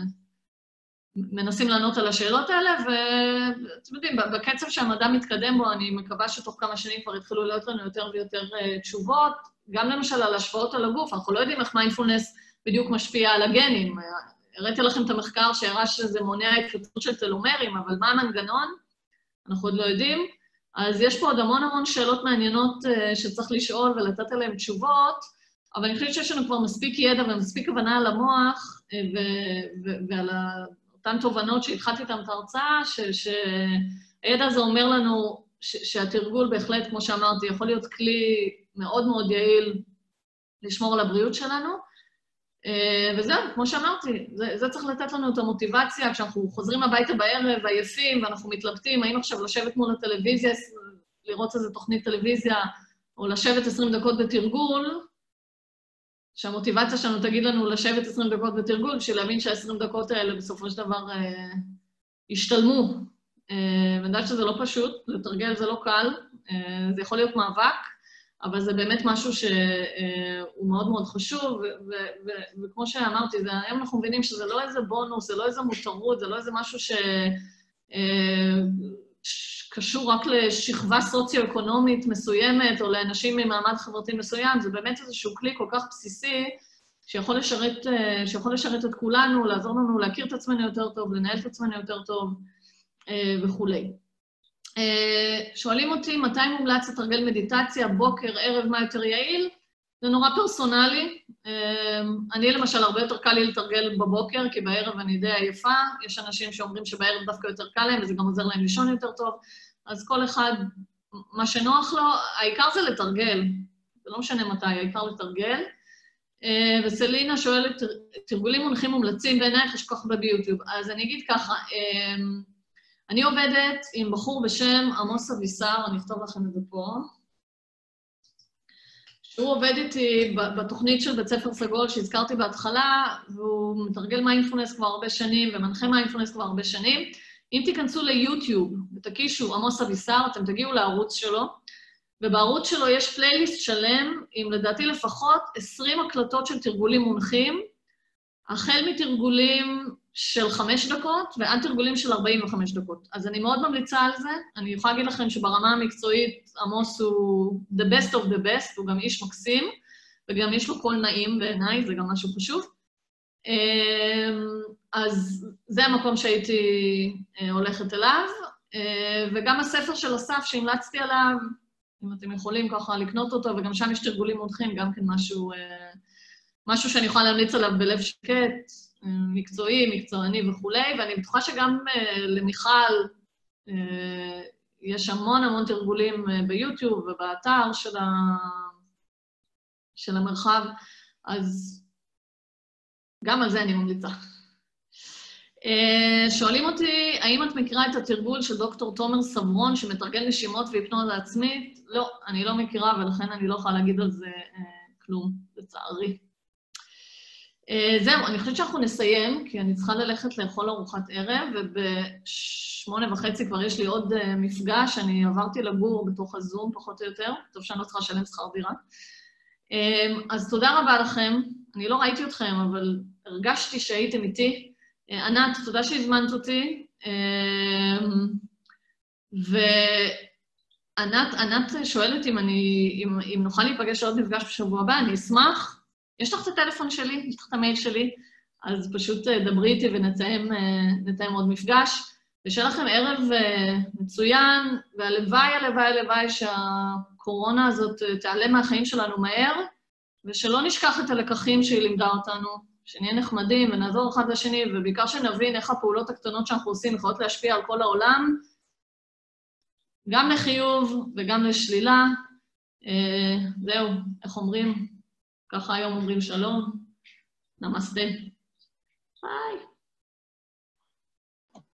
מנסים לענות על השאלות האלה, ואתם יודעים, בקצב שהמדע מתקדם בו, אני מקווה שתוך כמה שנים כבר יתחילו להיות לנו יותר ויותר תשובות, גם למשל על השפעות על הגוף, אנחנו לא יודעים איך מיינדפולנס בדיוק משפיע על הגנים. הראיתי לכם את המחקר שהראה שזה מונע התפתחות של טלומרים, אבל מה המנגנון? אנחנו עוד לא יודעים. אז יש פה עוד המון המון שאלות מעניינות שצריך לשאול ולתת עליהן תשובות, אבל אני חושבת שיש לנו כבר מספיק ידע ומספיק הבנה על המוח ו- ו- ועל אותן תובנות שהתחלתי איתן את ההרצאה, שהידע הזה אומר לנו ש- שהתרגול בהחלט, כמו שאמרתי, יכול להיות כלי מאוד מאוד יעיל לשמור על הבריאות שלנו. וזהו, כמו שאמרתי, זה, זה צריך לתת לנו את המוטיבציה, כשאנחנו חוזרים הביתה בערב, עייפים, ואנחנו מתלבטים, האם עכשיו לשבת מול הטלוויזיה, לראות איזו תוכנית טלוויזיה, או לשבת עשרים דקות בתרגול, שהמוטיבציה שלנו תגיד לנו לשבת עשרים דקות בתרגול, בשביל להבין שה-עשרים דקות האלה בסופו של דבר אה, ישתלמו. אה, ואני יודעת שזה לא פשוט, לתרגל זה לא קל, אה, זה יכול להיות מאבק, אבל זה באמת משהו שהוא מאוד מאוד חשוב, וכמו שאמרתי, היום אנחנו מבינים שזה לא איזה בונוס, זה לא איזה מותרות, זה לא איזה משהו שקשור רק לשכבה סוציו-אקונומית מסוימת, או לאנשים ממעמד חברתי מסוים, זה באמת איזשהו כלי כל כך בסיסי, שיכול לשרת, שיכול לשרת את כולנו, לעזור לנו להכיר את עצמנו יותר טוב, לנהל את עצמנו יותר טוב, וכולי. שואלים אותי, מתי מומלץ לתרגל מדיטציה, בוקר, ערב, מה יותר יעיל? זה נורא פרסונלי. אני למשל, הרבה יותר קל לי לתרגל בבוקר, כי בערב אני די עייפה. יש אנשים שאומרים שבערב דווקא יותר קל להם, וזה גם עוזר להם לישון יותר טוב. אז כל אחד, מה שנוח לו, העיקר זה לתרגל. זה לא משנה מתי, העיקר לתרגל. וסלינה שואלת, תרגולים מונחים מומלצים בעינייך, יש כל כך הרבה ביוטיוב. אז אני אגיד ככה, אני עובדת עם בחור בשם עמוס אבישר, אני אכתוב לכם את זה פה, שהוא עובד איתי בתוכנית של בית ספר סגול שהזכרתי בהתחלה, והוא מתרגל מיינדפולנס כבר הרבה שנים, ומנחה מיינדפולנס כבר הרבה שנים. אם תיכנסו ליוטיוב ותקישו עמוס אבישר, אתם תגיעו לערוץ שלו, ובערוץ שלו יש פלייליסט שלם, עם לדעתי לפחות עשרים הקלטות של תרגולים מונחים, החל מתרגולים של חמש דקות ועד תרגולים של ארבעים וחמש דקות. אז אני מאוד ממליצה על זה. אני יכולה להגיד לכם שברמה המקצועית עמוס הוא the best of the best, הוא גם איש מקסים, וגם יש לו קול נעים בעיניי, זה גם משהו חשוב. אז זה המקום שהייתי הולכת אליו, וגם הספר של אסף שהמלצתי עליו, אם אתם יכולים ככה לקנות אותו, וגם שם יש תרגולים מונחים, גם כן משהו משהו שאני יכולה להמליץ עליו בלב שקט, מקצועי, מקצועני וכולי, ואני בטוחה שגם למיכל יש המון המון תרגולים ביוטיוב ובאתר של, ה... של המרחב, אז גם על זה אני ממליצה. שואלים אותי, האם את מכירה את התרגול של דוקטור תומר סברון, שמתרגל נשימות והיפנוזה עצמית? לא, אני לא מכירה, ולכן אני לא יכולה להגיד על זה כלום, לצערי. זהו, אני חושבת שאנחנו נסיים, כי אני צריכה ללכת לאכול ארוחת ערב, ובשמונה וחצי כבר יש לי עוד מפגש, אני עברתי לגור בתוך הזום, פחות או יותר, טוב שאני לא צריכה לשלם שכר דירה. אז תודה רבה לכם, אני לא ראיתי אתכם, אבל הרגשתי שהייתם איתי. ענת, תודה שהזמנת אותי, וענת, ענת שואלת אם, אני, אם, אם נוכל להיפגש עוד מפגש בשבוע הבא, אני אשמח. יש לך את הטלפון שלי, יש לך את המייל שלי, אז פשוט דברי איתי ונתאם עוד מפגש. ושיהיה לכם ערב מצוין, והלוואי, הלוואי, הלוואי שהקורונה הזאת תעלה מהחיים שלנו מהר, ושלא נשכח את הלקחים שהיא לימדה אותנו, שנהיה נחמדים ונעזור אחד לשני, ובעיקר שנבין איך הפעולות הקטנות שאנחנו עושים יכולות להשפיע על כל העולם, גם לחיוב וגם לשלילה. זהו, איך אומרים? ככה היום אומרים שלום. נמסטה. ביי.